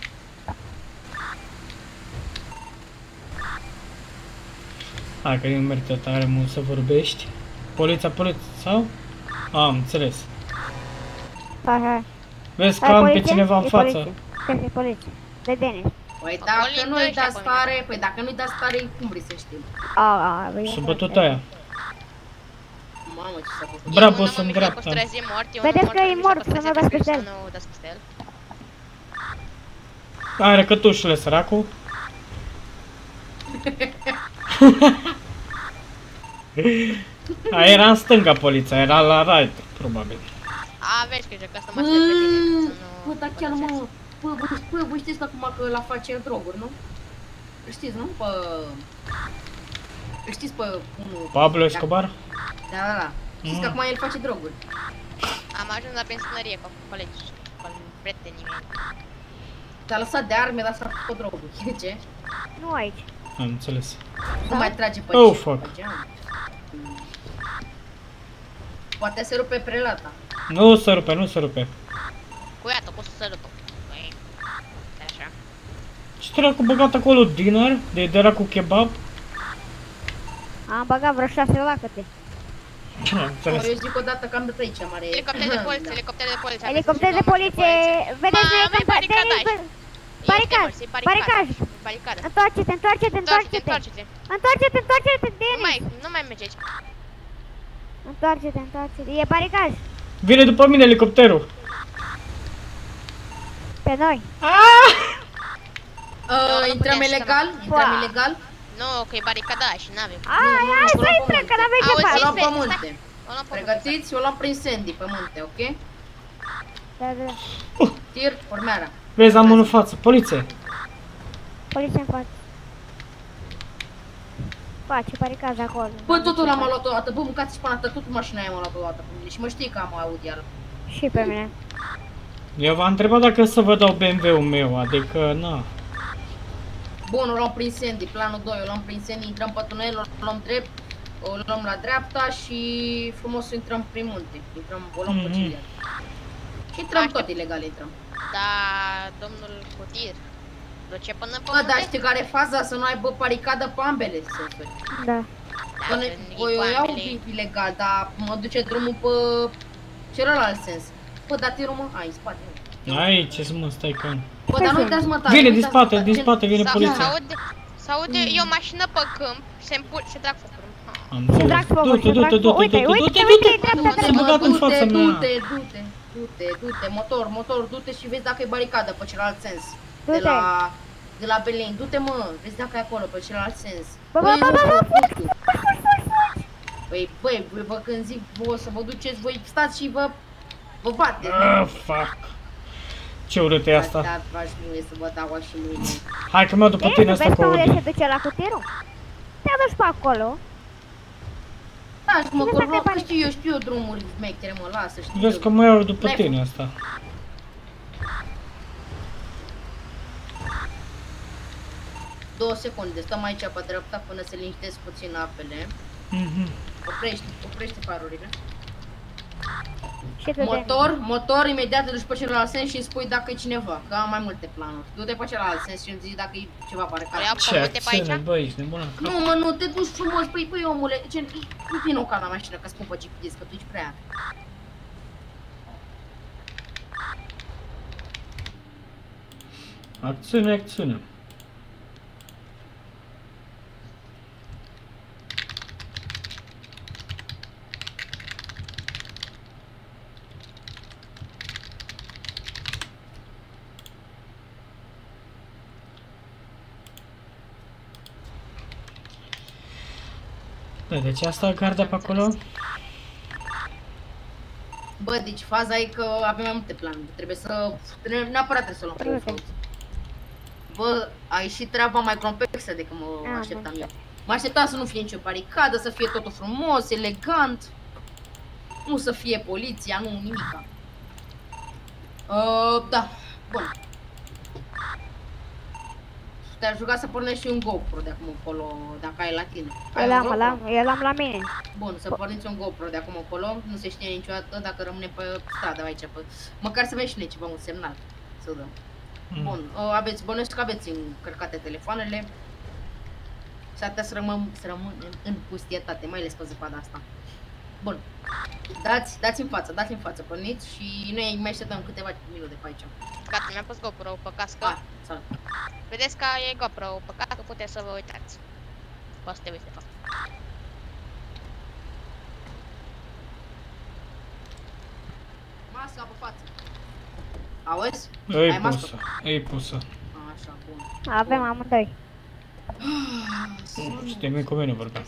Hai că nu merită tare mult să vorbești. Poliția, poliția, sau? Am înțeles. Hai, hai. Vezi că Hai, am pe poliție? cineva în E față. poliție. Cred că e poliție. De Denis. Păi Acolo dacă e nu-i doi dați și acolo. tare, păi dacă nu-i dați tare, cum vrei să știm? A, a, băi, S-a bătut aia. Mamă, ce s-a făcut. Bra- E Brabus unul în în mijloc dreapta. cu străzii mort, e Vedeți unul că e în mort, mijlocul să nu străzii dați peste să el. nu dați peste el. Are cătușule, săracul. A, era în stânga poliția, era la right, probabil. Aveți grijă că asta mă aștept pe tine, să nu... Bă, dar chiar mă, bă, bă, bă, bă, știți că acum că la face droguri, nu? Știți, nu? Pe... Știți pe unul... Pablo Escobar? Da, da, da. Știți Mm. că acum el face droguri. Am ajuns la benzinărie cu colegi, cu prietenii mei. S-a lăsat de arme, dar s-a făcut pe droguri. De ce? Nu aici. Am înțeles. Nu mai trage pe Oh, ce- fuck. pe geam. Poate se rupe prelata. Nu se rupe, nu se rupe. Cu iată, cu sărătul. Păi, așa. Ce dracu băgat acolo dinner? De era cu kebab? Am băgat vreo șase lacăte. Am Eu înțeles. zic o dată că am dat aici, mare... Elicopter de poliție, Da. elicopter de poliție. Elicopter de poliție. Vedeți, Mamă, noi e baricadaj. Baricaj, baricaj. Baricadă. Întoarce-te, întoarce-te, Întoarce-te, întoarce-te. întoarce-te. Întoarce-te, întoarce-te, Nu Denis. mai, nu mai mergi aici. Întoarce-te, întoarce-te. E baricaj. Vine după mine elicopterul. Pe noi. Uh, intrăm putem să ilegal? Intrăm Ua. ilegal? Nu, că e baricadaj și n-avem. Ai, nu, hai nu, să nu, intrăm, nu, că n-avem ce Auzi, O face. luăm pe Stai, munte. O luăm pe Pregătiți? O luăm prin Sandy, pe munte, ok? Da, da, da. Tir, urmeara. Vezi, am unul în față. Poliție! Poliția în față. Face baricada acolo. Bă, totul l-am luat odată, bă, mâncați spanată, tot mașina aia m-a luat odată pe mine și mă știi că am Audi iar. Și pe mine. Eu v-am întrebat dacă să vă dau B M W-ul meu, adică, na. Bun, o luăm prin Sandy, planul doi, o luăm prin Sandy, intrăm pe tunel, o luăm drept, o luăm la dreapta și frumos intrăm prin munte. Intrăm, o luăm pe Mhm. Cilian. Și intrăm tot ilegal, intrăm. Da, domnul Cotir, duce până pe Bă, dar munte? știi care e faza? Să nu aibă baricadă pe ambele sensuri. Da. Da, Bă, sunt bă, eu iau ambele. ilegal, dar mă duce drumul pe celălalt sens. Bă, dar te român, ai, în spate. Aici, ce să mă stai că... Bă, dar nu uitați mă tare. Vine nu din uitați, mă spate, tare. din Gen- spate vine Sau- poliția. S-aude, s-aude, e o mașină pe câmp, se împul, se trag focul. Am Se înțeles. trag focul, Du-te, se du-te, trag du-te, focul. Uite, du-te, uite, du-te, uite, du-te! dreapta, Du-te, S-a mă, băgat în du-te, fața mea. du-te, du-te, du-te, du-te, motor, motor, du-te și vezi dacă e baricadă pe celălalt sens. De Du-te. la, de la Belén, du-te mă, vezi dacă e acolo, pe celălalt sens. Bă, bă, Băi, bă, bă, să bă, vă putu. Băi, băi, băi, bă, când zic, bă, să vă duceți, voi stați și vă, vă bateți. Ah, fuck. Ce urât e asta. Da, v-aș muie să vă dau și mâine. Hai că mă duc pe Ei, tine tu asta vezi cu că unde Audi. se duce la cutirul? Te-a dus pe acolo. Da, și mă Nu corvă, dacă că bani- știu eu, știu eu drumuri mechere, mă lasă, știu Vezi eu. că mă iau după N-ai tine asta. Două secunde, stăm aici pe dreapta până se liniștesc puțin apele. Mhm. Oprește, oprește farurile. Și tu te... Motor, motor, imediat te duci pe celălalt sens și îmi spui dacă e cineva, că am mai multe planuri. Du-te pe celălalt sens și îmi zici dacă e ceva O iau baricadă. Ce pe munte pe acțiune, aici? bă, ești nebun la cap. Nu, mă, nu, te duci frumos, păi, păi, omule, gen, nu vino ca la mașină, că spun pe G P S, că tu ești prea. Acțiune, acțiune. Da, deci asta garda pe acolo? Bă, deci faza e că avem mai multe planuri, trebuie să, trebuie, neapărat trebuie să o luăm. Trebuie. Bă, a ieșit treaba mai complexă decât mă Ah, așteptam bun. eu. Mă așteptam să nu fie nicio baricadă, să fie totul frumos, elegant. Nu să fie poliția, nu nimica. Uh, da, bun. Te-aș ruga să pornești și un GoPro de acum încolo, dacă ai la tine. Ai Eu un l-am, GoPro? l-am, eu l-am la mine. Bun, să porniți un GoPro de acum încolo, nu se știe niciodată dacă rămâne pe stradă aici, pe... măcar să vezi și noi ceva, un semnal, să dăm. Mm. Bun, uh, aveți, bănuiesc că aveți încărcate telefoanele. S-ar putea să, rămân, să rămânem în pustietate, mai ales pe zăpada asta. Bun, dați, dați în față, dați în față, porniți și noi mai așteptăm câteva minute pe aici. Gata, mi-am pus GoPro pe cască. Ah, salut. Vedeți că e GoPro pe cască, puteți să vă uitați. Poți să te uiți de fapt. Masca pe față. Auzi? Ei Ai mască? pusă, ei pusă. Așa, bun. Avem amândoi. Știi mie cu mine vorbeam.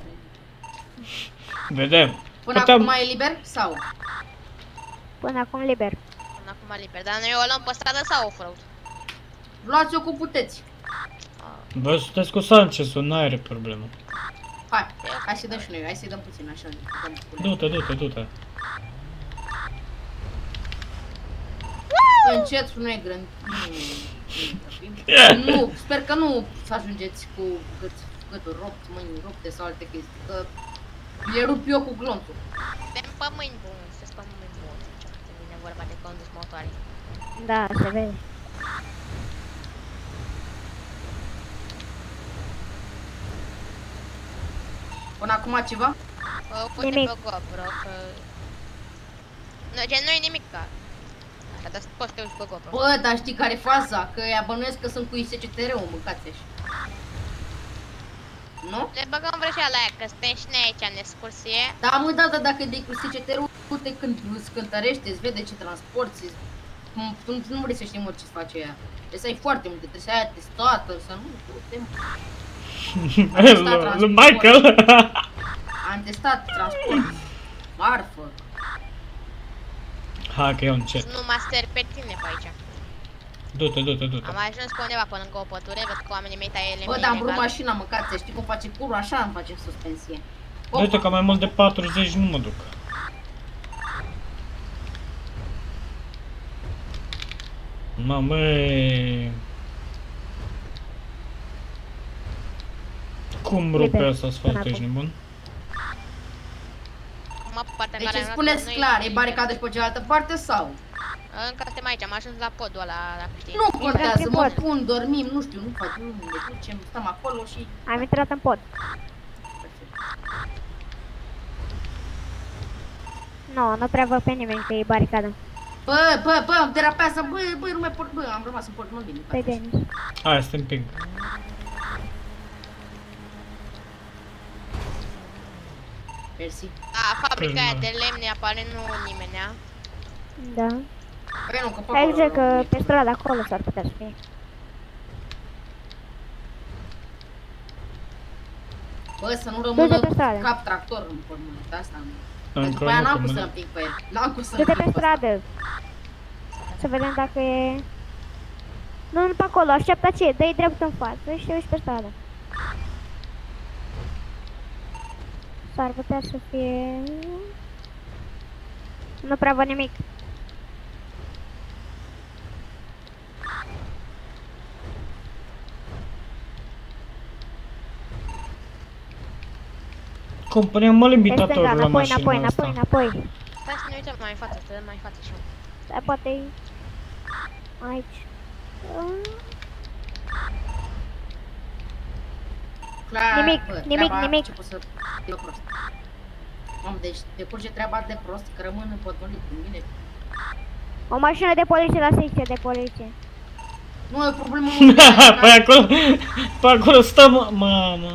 Vedem. Până Putem- acum e liber sau? Până acum liber. Până acum liber, dar noi o luăm pe stradă sau off-road? Luați-o cum puteți. Bă, sunteți cu Sanchez-ul, n-are problemă. Hai, hai să dăm și noi, hai să-i dăm puțin, așa. dăm cu Du-te, du-te, du-te. Încet, nu e grând. Nu, nu, sper că nu să ajungeți cu gât, gâtul rupt, mâini rupte sau alte chestii, că le rup eu cu glonțul. Suntem pe mâini buni, sunteți pe mâini buni. Când vine vorba de condus motoare. Da, se vede. Până acum ceva? Bă, poate Nimic. pe GoPro, că... Nu, gen, nu e nimic ca... Așa, dar poți să te uiți pe GoPro. Bă, dar știi care e faza? Că ea bănuiesc că sunt cu I S C T R-ul, mâncați așa. Nu? Ne băgăm vrăjeala aia, că suntem și noi aici în excursie. Da, mă, da, da, dacă de cu I S C T R-ul, uite când îți cântărește, îți vede ce transporti, îți- tu nu vrei să știi mă ce-ți face ea. Trebuie să ai foarte multe, trebuie să ai atestată, să nu, uite, Lui Michael. am testat transport, marfă. Hai că eu încep. Nu master pe tine pe aici. Du-te, du-te, du-te. Am ajuns pe undeva pe lângă o pădure, văd că oamenii mei taie lemne Bă, dar am vrut ilegal. mașina, mâncați, știi cum face curul, așa îmi face suspensie. Du-te că mai mult de patruzeci nu mă duc. Mamă. Cum rupe Liber. asta asfaltul, Până ești nebun? Acum pe partea în Deci care îmi am spuneți noi- clar, e baricadă și pe cealaltă parte sau? Încă suntem aici, am ajuns la podul ăla, dacă știi. Nu contează, mă pod. pun, dormim, nu știu, nu facem, nu ne ducem, stăm acolo și... Am intrat în pod. Nu, nu prea văd pe nimeni că e baricadă. Bă, bă, bă, îmi derapează, bă, bă, nu mai pot, bă, am rămas în pod, nu vin. Pe Denis. Hai, suntem ping. Mersi. A, fabrica aia Până- de lemne apare nu nimenea. Da. Păi nu, că pe Hai acolo zice nu că e. pe strada acolo s-ar putea să fie. Bă, să nu Du-te rămână pe stradă. cap tractor în formulă, de asta nu. Pentru Încă că aia nu, n-am că cum mă să duc. împing pe el. N-am cum să Du-te împing pe pe ăsta. stradă. Să vedem dacă e... Nu, nu pe acolo, așteaptă aceea, dă-i drept în față și te uiți pe stradă. S-ar putea să fie... Nu prea văd nimic. Cum punem mă Pe limitatorul stânga, la înapoi, mașina înapoi, asta? înapoi, înapoi. Stai să ne uităm mai în față, să vedem mai în față și eu. Dar poate e... Aici. Clar, Nimic, bă, nimic, treaba a nimic. început să fie prost. Mamă, deci decurge treaba de prost, că rămân împotmolit cu mine. O mașină de poliție la secție de poliție. Nu e o problemă. Păi acolo, pe acolo stăm, mamă.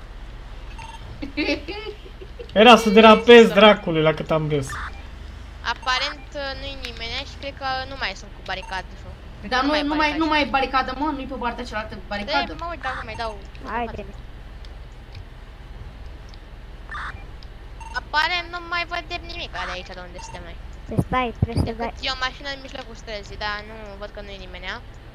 Era să derapez dracului la cât am râs. Aparent nu-i nimeni și cred că nu mai sunt cu baricade. Cred că Dar nu, e nu, mai, baricade. nu mai e baricadă, mă, nu-i pe partea cealaltă baricadă. De, mă uit acum, mai dau. Hai, trebuie. Aparent nu mai vedem nimic de aici de unde suntem noi. Să stai, trebuie să Decât dai. e o mașină în mijlocul străzii, dar nu văd că nu e nimenea.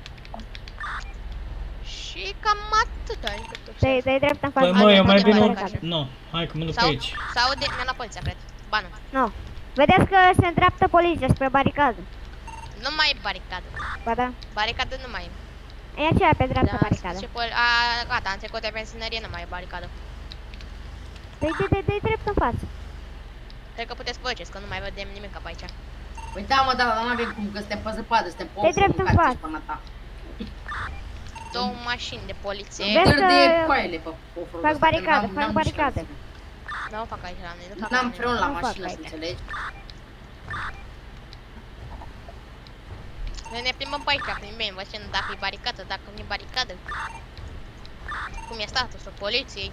Și cam atât, adică tot ce- Dai, dai drept în față. Păi mă, Hai, e mai de bine... baricadă. Nu, hai că mă duc Sau, aici. sau de, ne la poliția, cred. Ba nu. Nu. Vedeți că se îndreaptă poliția spre baricadă. Nu mai e baricadă. Ba da. Baricadă nu mai e. E aceea pe dreapta Da, baricadă. și pol- a, gata, am trecut de benzinărie, nu mai e baricadă. Dai, dai, dai, dai drept în față. Cred că puteți să vă duceți, că nu mai vedem nimic pe aici. Păi da, mă, da, dar nu avem cum, că suntem pe zăpadă, suntem pe Te drept în față. până ta. Două mașini de poliție. Vezi Dăr de că coaiele pe ofrul fac ăsta, că baricadă, n-am- fac n-am baricadă. nici Nu o fac aici la noi, nu fac N-am la freon noi. la Nu fac mașină, să aici. înțelegi? Noi ne plimbăm pe aici, prin bine, văd dacă e baricadă, dacă nu e baricadă. Cum e statusul poliției.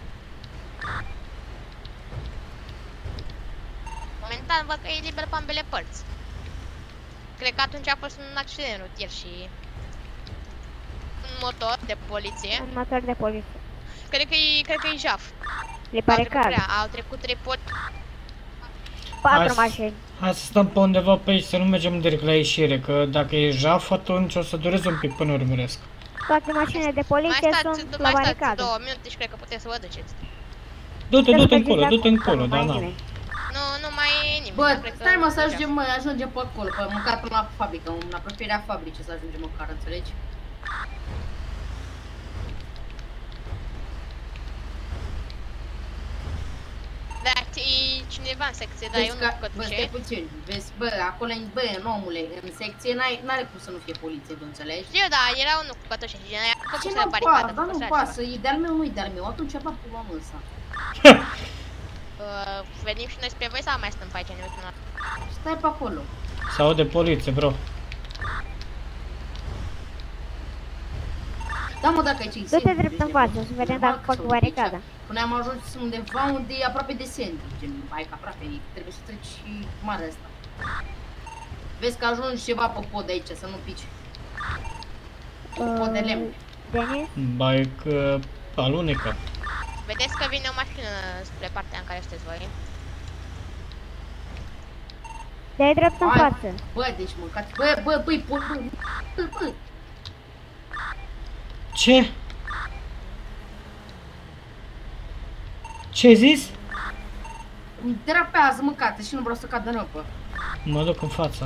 Momentan văd că e liber pe ambele părți. Cred că atunci a fost un accident rutier și un motor de poliție. Un motor de poliție. Cred că e, cred că e jaf. E Au trecut, baricadă. prea- au trecut trei poli. Patru Hai să- mașini. Hai să stăm pe undeva pe aici, să nu mergem direct la ieșire, că dacă e jaf, atunci o să dureze un pic până urmăresc. Toate mașinile de Mai poliție stați, sunt la mai stați baricadă. două minute și cred că puteți să vă duceți. Du-te, Puteți du-te să încolo, mergeți du-te acum, încolo, nu dar mai e n-am. nimeni. Nu, nu mai e nimeni. Bă, dar cred că stai mă, să e ajungem, jaf. mă, ajungem pe acolo, pe, măcar până la fabrică, în apropierea fabricii să ajungem măcar, înțelegi? Da, e cineva în secție, dar eu Vezi nu că, că bă, duce. stai puțin, vezi, bă, acolo, bă, omule, în secție n-ai, n-are cum să nu fie poliție, tu înțelegi? Știu, da, era unul cu cătușe și genera că Ce puse nu-mi baricadă. pasă, dar nu-mi păstrat pasă, e de-al meu, nu-i de-al meu, atunci va pula mă ăsta. ceva. Uh, venim și noi spre voi sau mai stăm pe aici, ne uităm la... Stai pe acolo. Se aude poliție, bro. Da, mă, dacă aici e Du-te sandwich, drept în de- față, să vedem dacă normal fac că baricada. aici, Până am ajuns undeva unde e aproape de sandwich, gen, hai că aproape, trebuie să treci și mare asta. Vezi că ajungi ceva pe pod aici, să nu pici. Pod de lemn. Denis? Bike uh, alunecă. Vedeți că vine o mașină spre partea în care sunteți voi. Dai drept în Hai. față. Bă, deci mâncați, bă, bă, băi, bă, bă, bă, bă, Ce? Ce ai zis? Îmi derapează mâncate și nu vreau să cad în apă. Mă duc în fața.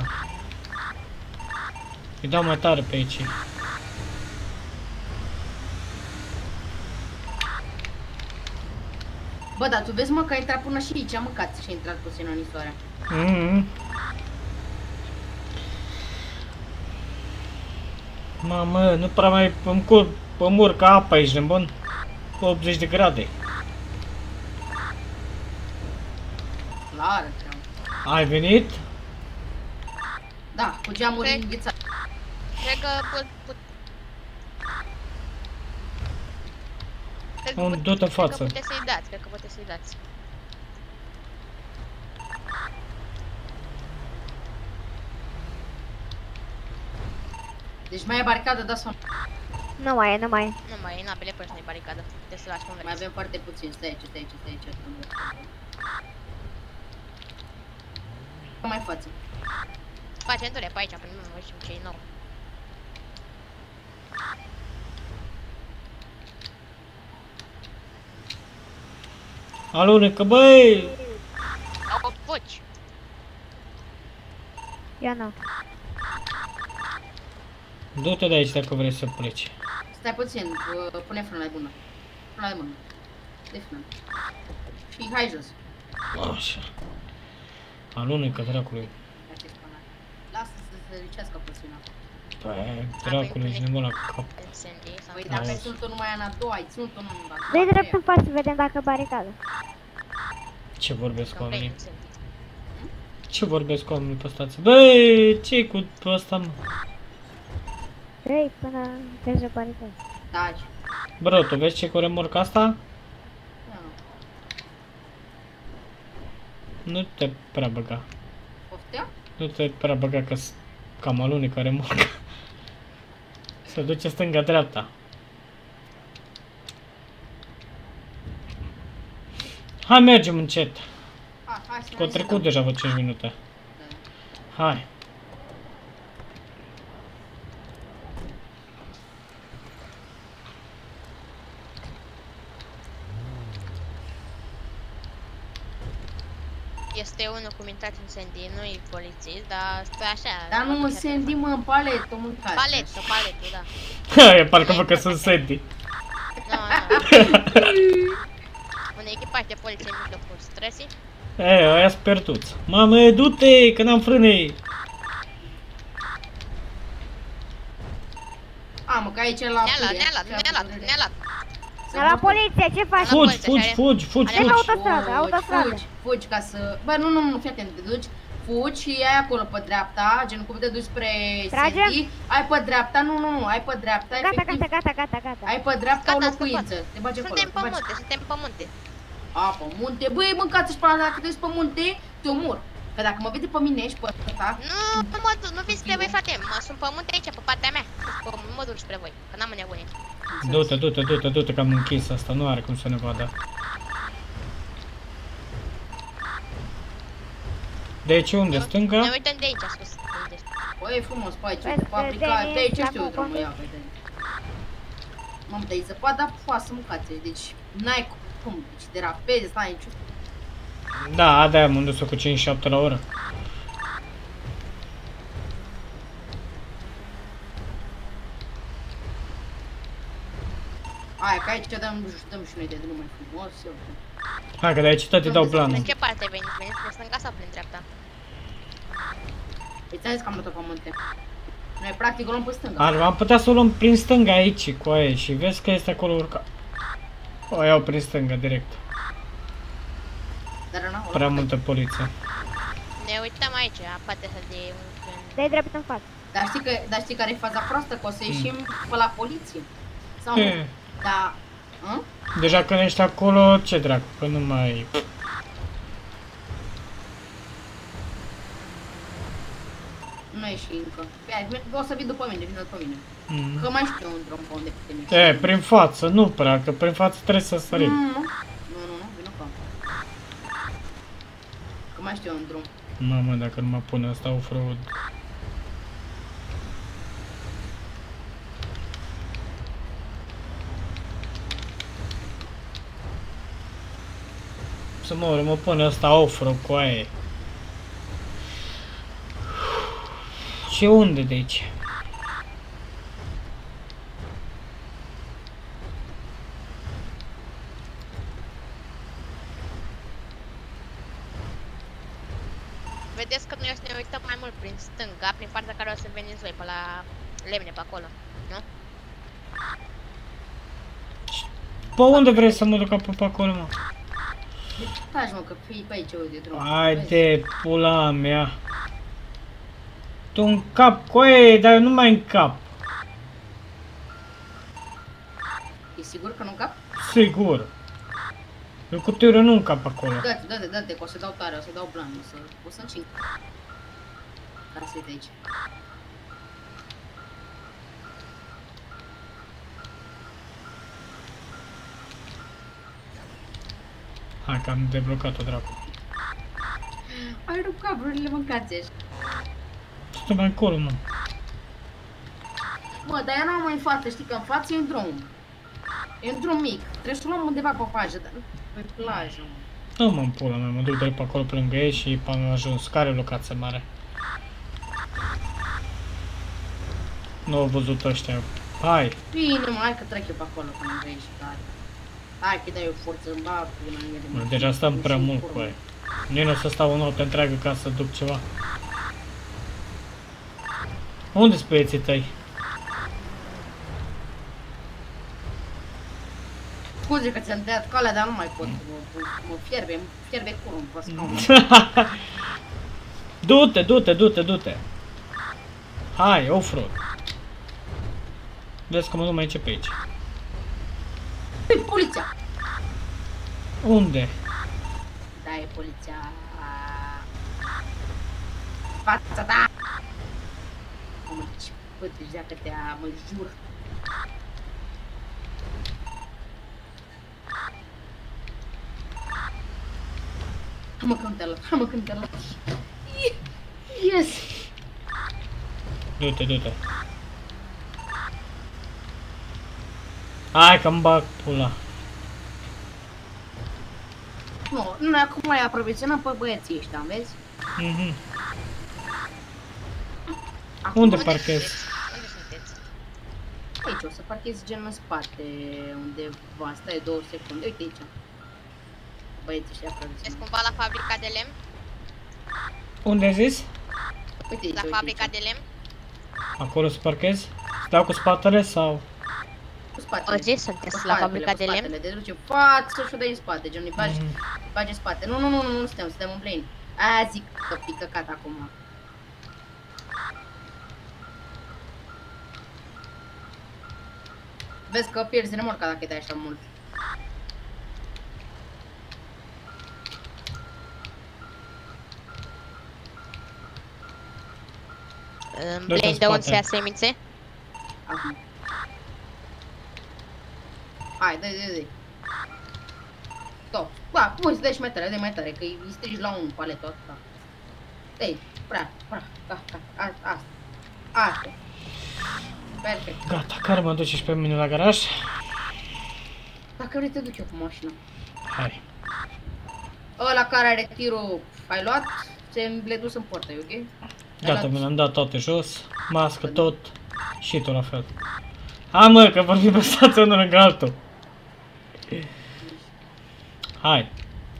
Îi dau mai tare pe aici. Bă, dar tu vezi, mă, că a intrat până și aici, a mâncat și a intrat puțin în isoare. Mm-hmm. Mamă, nu prea mai îmi cur, îmi urcă apa aici, nebun. optzeci de grade. Clară, treabă. Ai venit? Da, cu geamuri Cred- înghețate. Cred că pot... pot... Cred că Un put- du-te în Cred că față. puteți să-i dați, cred că puteți să-i dați. Deci mai e baricadă, da sau Nu mai e, nu mai e. Nu mai e, n-a bele până să ne baricadă. Puteți să lași cum mai vreți. avem foarte puțin. Stai aici, stai aici, stai aici. Mai față. Face dure pe aici, pe nu nu știu ce e nou. Alunecă, băi! Au foci. Eu nu. Du-te de aici dacă vrei să pleci. Stai puțin, uh, pune frâna mai bună. Frâna de mână. De frână. Și hai jos. Așa. Alunecă, dracului. Lasă să se ricească puțin. Păi, dracului, ești nebun la cap. Incendii sau... Păi dacă ai Auzi. ținut-o numai în a doua, ai ținut-o numai în a doua. Dă-i drept în față să vedem dacă baricadă. Ce vorbesc cu Sau vrei oamenii? incendii. Ce vorbesc cu oamenii pe stație? Băi, ce-i cu ăsta, mă? Trei până vezi baricadă. Taci. Bro, tu vezi ce cu remorca asta? Ia, Nu te prea băga. Poftea? Nu te prea băga că s- cam alunecă remorca. Se duce stânga-dreapta. Hai, mergem încet. Ha, hai să Că au trecut deja vreo cinci minute. Hai. Este unul cum intrați în incendii, nu-i polițist, dar stă așa. Dar nu mă așa sendi, mă, în paletă, mâncați. Paletul, paletul, da. E parcă văd că sunt Sandy. Nu, nu. Un echipaj de poliție în mijlocul străzii. E, ăia sunt pierduți. Mamă, du-te, că n-am frâne. A, mă, că aici la Ne-a luat, furie. ne-a luat, ne-a luat, ne-a luat. Ne la poliție, ce faci? Fugi, poliție, fugi, așa e. fugi, fugi, Hai la fugi. autostradă, autostradă. Fugi, fugi ca să... Bă, nu, nu, nu, fii atent, te duci, fugi și ai acolo pe dreapta, gen cum te duci spre Tragem? Sandy, ai pe dreapta, nu, nu, nu, ai pe dreapta, Gata, efectiv, gata, gata, gata, gata. ai pe dreapta o Gata, locuință, scăpat. te bagi acolo, Suntem te pe bagi... munte, suntem pe munte. A, pe munte, băi, mâncați-și pe ala, dacă te duci pe munte, te omor. Că dacă mă vede pe mine și pe ăsta, Nu, nu mă duc, nu vii spre voi, frate. Mă sunt pe munte aici, pe partea mea. Mă, mă duc spre voi, că n-am nebunit. Du-te, du-te, du-te, du-te, că am închis asta, nu are cum să ne vadă. Deci unde? Stânga? Ne uităm de aici, sus. de unde. băi, e frumos pe aici, Vezi, pe aplica, Denis, de aici la știu drumul, Concord. ia, uite. Mamă, de-ai zăpada foasă, mâncați, deci n-ai cum, deci derapezi, n-ai nicio... Da, de-aia m-am dus-o cu cincizeci și șapte la oră. Hai, că aici dăm, dăm și noi de drum mai frumos, eu. Hai că de aici tot îi dau În planul. ce parte veniți? Veniți prin stânga sau prin dreapta? Păi ți-am zis că am luat-o pe munte. Noi practic o luăm pe stânga. Ar, am putea să o luăm prin stânga aici, cu aia, și vezi că este acolo urca. O iau prin stânga, direct. Dar na, o Prea luăm pe... multă poliție. Ne uităm aici, poate să de un... Dă-i drept în față. Dar știi, că, dar știi care e faza proastă? Că o să ieșim pe la poliție. Sau nu? E, Da. Hă? deja când ești acolo, ce dracu, că nu mai... Nu ieși încă. Ia, o să vii după mine, vin după mine. Mm. Că mai știu un drum pe unde putem ieși. E, prin față, nu prea, că prin față trebuie să Nu, sărim. nu, nu, nu, nu, nu, vino pe Că mai știu un drum. Mamă, dacă nu mă pune asta off-road. Să mă, mă pune ăsta ofră cu aia. Și unde de aici? Vedeți că noi o să ne uităm mai mult prin stânga, prin partea care o să veniți voi, pe la lemne, pe acolo, nu? Pe unde vrei să mă duc apă pe acolo, mă? Stai, mă, că fii pe aici, uite, drum. Haide, pula mea. Tu în cap cu aia, dar eu nu mai în cap. E sigur că nu cap? Sigur. Eu cu tirul nu în cap acolo. Dă-te, dă-te, dă-te, că o să dau tare, o să dau blan, o să... O să încing. Care să uite aici. Hai că am deblocat-o, dracu. Ai rupt cablurile, mâncați ești. Stă mai acolo, mă. Mă, dar ea n-am mai în față, știi că în față e un drum. E un drum mic, trebuie să luăm undeva pe plajă, dar pe plajă, mă. Nu mă, în pula mea, mă duc de pe acolo pe lângă ei și am ajuns. Care locație mare? Nu au văzut ăștia. Hai! Bine, mă, hai că trec eu pe acolo când vrei și tare. Hai că dai eu forță în bag, până în ele. Mă, deja stăm prea mult cu aia. Nici nu o să stau o noapte întreagă ca să duc ceva. Unde-s băieții tăi? Scuze că ți-am tăiat calea, dar nu mai pot. Mă, mă fierbe, mă fierbe curul pe scaun. Du-te, du-te, du-te, du-te. Hai, off-road. Vezi că mă duc mai ce pe aici. Păi, poliția! Unde? Da, e poliția. Fața ta! Mă, ce pătrijea că te-a, mă jur. Hai mă când te lași, hai mă când te lași. Yes! Du-te, du-te. Hai că-mi bag pula. Nu, noi acum mai aproviționăm pe băieții ăștia, vezi? Mhm. Acum, Unde parchez? Unde sunteți? Aici, o să parchezi gen în spate, undeva, stai două secunde, uite aici. Băieții ăștia Sunteți aproviționăm. cumva la fabrica de lemn? Unde ai zis? Uite aici, La uite fabrica aici. de lemn? Acolo să parchez? Stau cu spatele sau? Cu spatele. O zi sunteți Cu la spatele, fabrica cu de lemn? spatele, te duci în față și o dai în spate, gen îi bagi, Mhm. îi bagi în spate. Nu, nu, nu, nu, nu suntem, suntem în plane. Aia zic că pică cat acum. Vezi că pierzi remorca dacă îi dai așa mult. În Du-te blend în de unde spate. se ia semințe? Acum. Hai, dă-i, dă-i, dă-i. Stop. Da, cum să dai și mai tare, dă-i mai tare, că îi strici la un palet tot. Da. Dă-i, prea, prea, da, da, a- asta. Asta. Perfect. Gata, care mă duce și pe mine la garaj? Dacă vrei te duc eu cu mașina. Hai. Ăla care are tirul, ai luat? Se le dus în portă, e ok? Ai Gata, luat? mi le-am dat toate jos, mască, tot, și tu la fel. Hai mă, că vorbim pe stația unul lângă altul. Hai.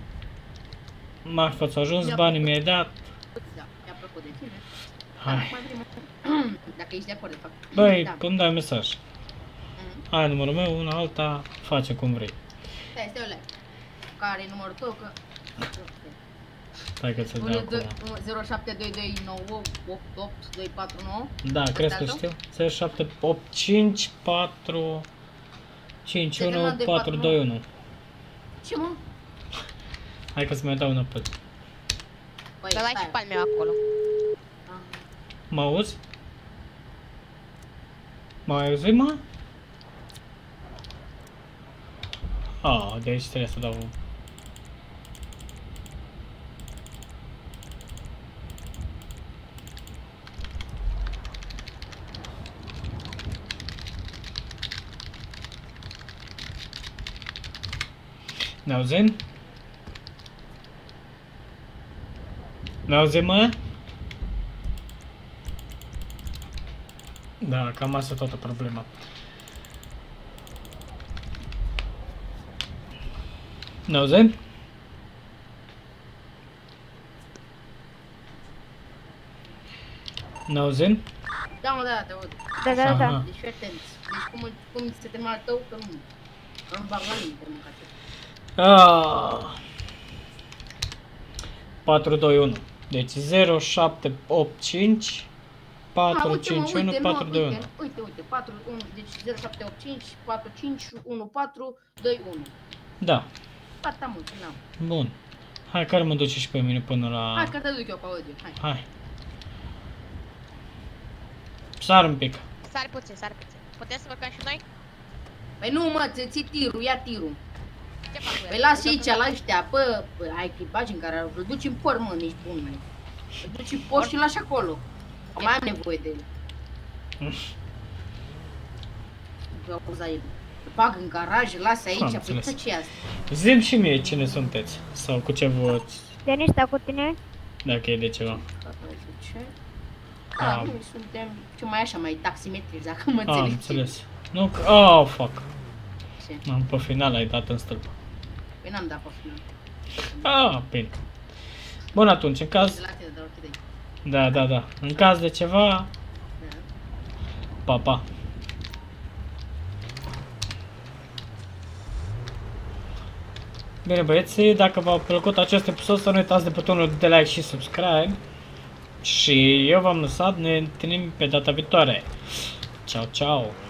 Marfa ți-a ajuns, banii mi-ai dat. Da, mi-a plăcut de tine. Hai. Mai vrem- Dacă ești de acord, de fapt. Băi, Da. îmi dai mesaj. Mhm. Hai numărul meu, una alta, face cum vrei. Stai, stai, Ole. Care e numărul tău? Că... Stai că ți-l dau acum. zero șapte doi doi nouă opt opt doi patru nouă. Da, crezi că altul? știu? zero șapte opt cinci patru cinci unu patru doi unu. Ce mă? Hai că-ți mai dau înapoi. Păi, Să dai și pe al meu acolo. Ah. Mă auzi? M-ai auzit, mă? A, de aici trebuie să dau... Ne auzim? Ne auzim, mă? Da, cam asta e toată problema. Ne auzim? Ne auzim? Da, mă, da, te aud. Da, da, da. Aha. Deci fii atent. Deci cum, cum se termina al tău, că nu... Am bag la minte, mâncați. Ah. patru doi unu. Deci zero șapte opt cinci patru cinci unu patru doi unu. Uite, uite, patru unu, deci zero șapte opt cinci patru cinci unu patru doi unu. Da. Atâta mult, n-am. Bun. Hai, care mă duce și pe mine până la... Hai că te duc eu pe audio, hai. Hai. Sar un pic. Sari puțin, sari puțin. Putem să văcăm și noi? Păi nu, mă, ți ții tirul, ia tirul. Ce fac cu el? Păi lasă aici, la ăștia, bă, bă, ai echipaj în care îl duci în por, mă, nici bun, mă. Îl duci în por și îl lași acolo. Că mai am nevoie de el. Pe auza ei. Îl bag în garaj, îl lasă aici, Am păi înțeles. tă ce e asta? Zi-mi și mie cine sunteți. Sau cu ce voți. Denis, stau cu tine? Dacă e de ceva. Ce? Da, Am. noi suntem, ce mai așa, mai taximetrici, dacă mă Am înțelegi. înțeles. Nu, că... Oh, fuck. Ce? Am pe final ai dat în stâlp. Păi n-am dat pe final. Ah, bine. Bun, atunci, în caz... De la tine, de la tine. Da, da, da. În caz de ceva... Da. Pa, pa. Bine, băieți, dacă v-a plăcut acest episod, să nu uitați de butonul de like și subscribe. Și eu v-am lăsat, ne întâlnim pe data viitoare. Ciao, ciao.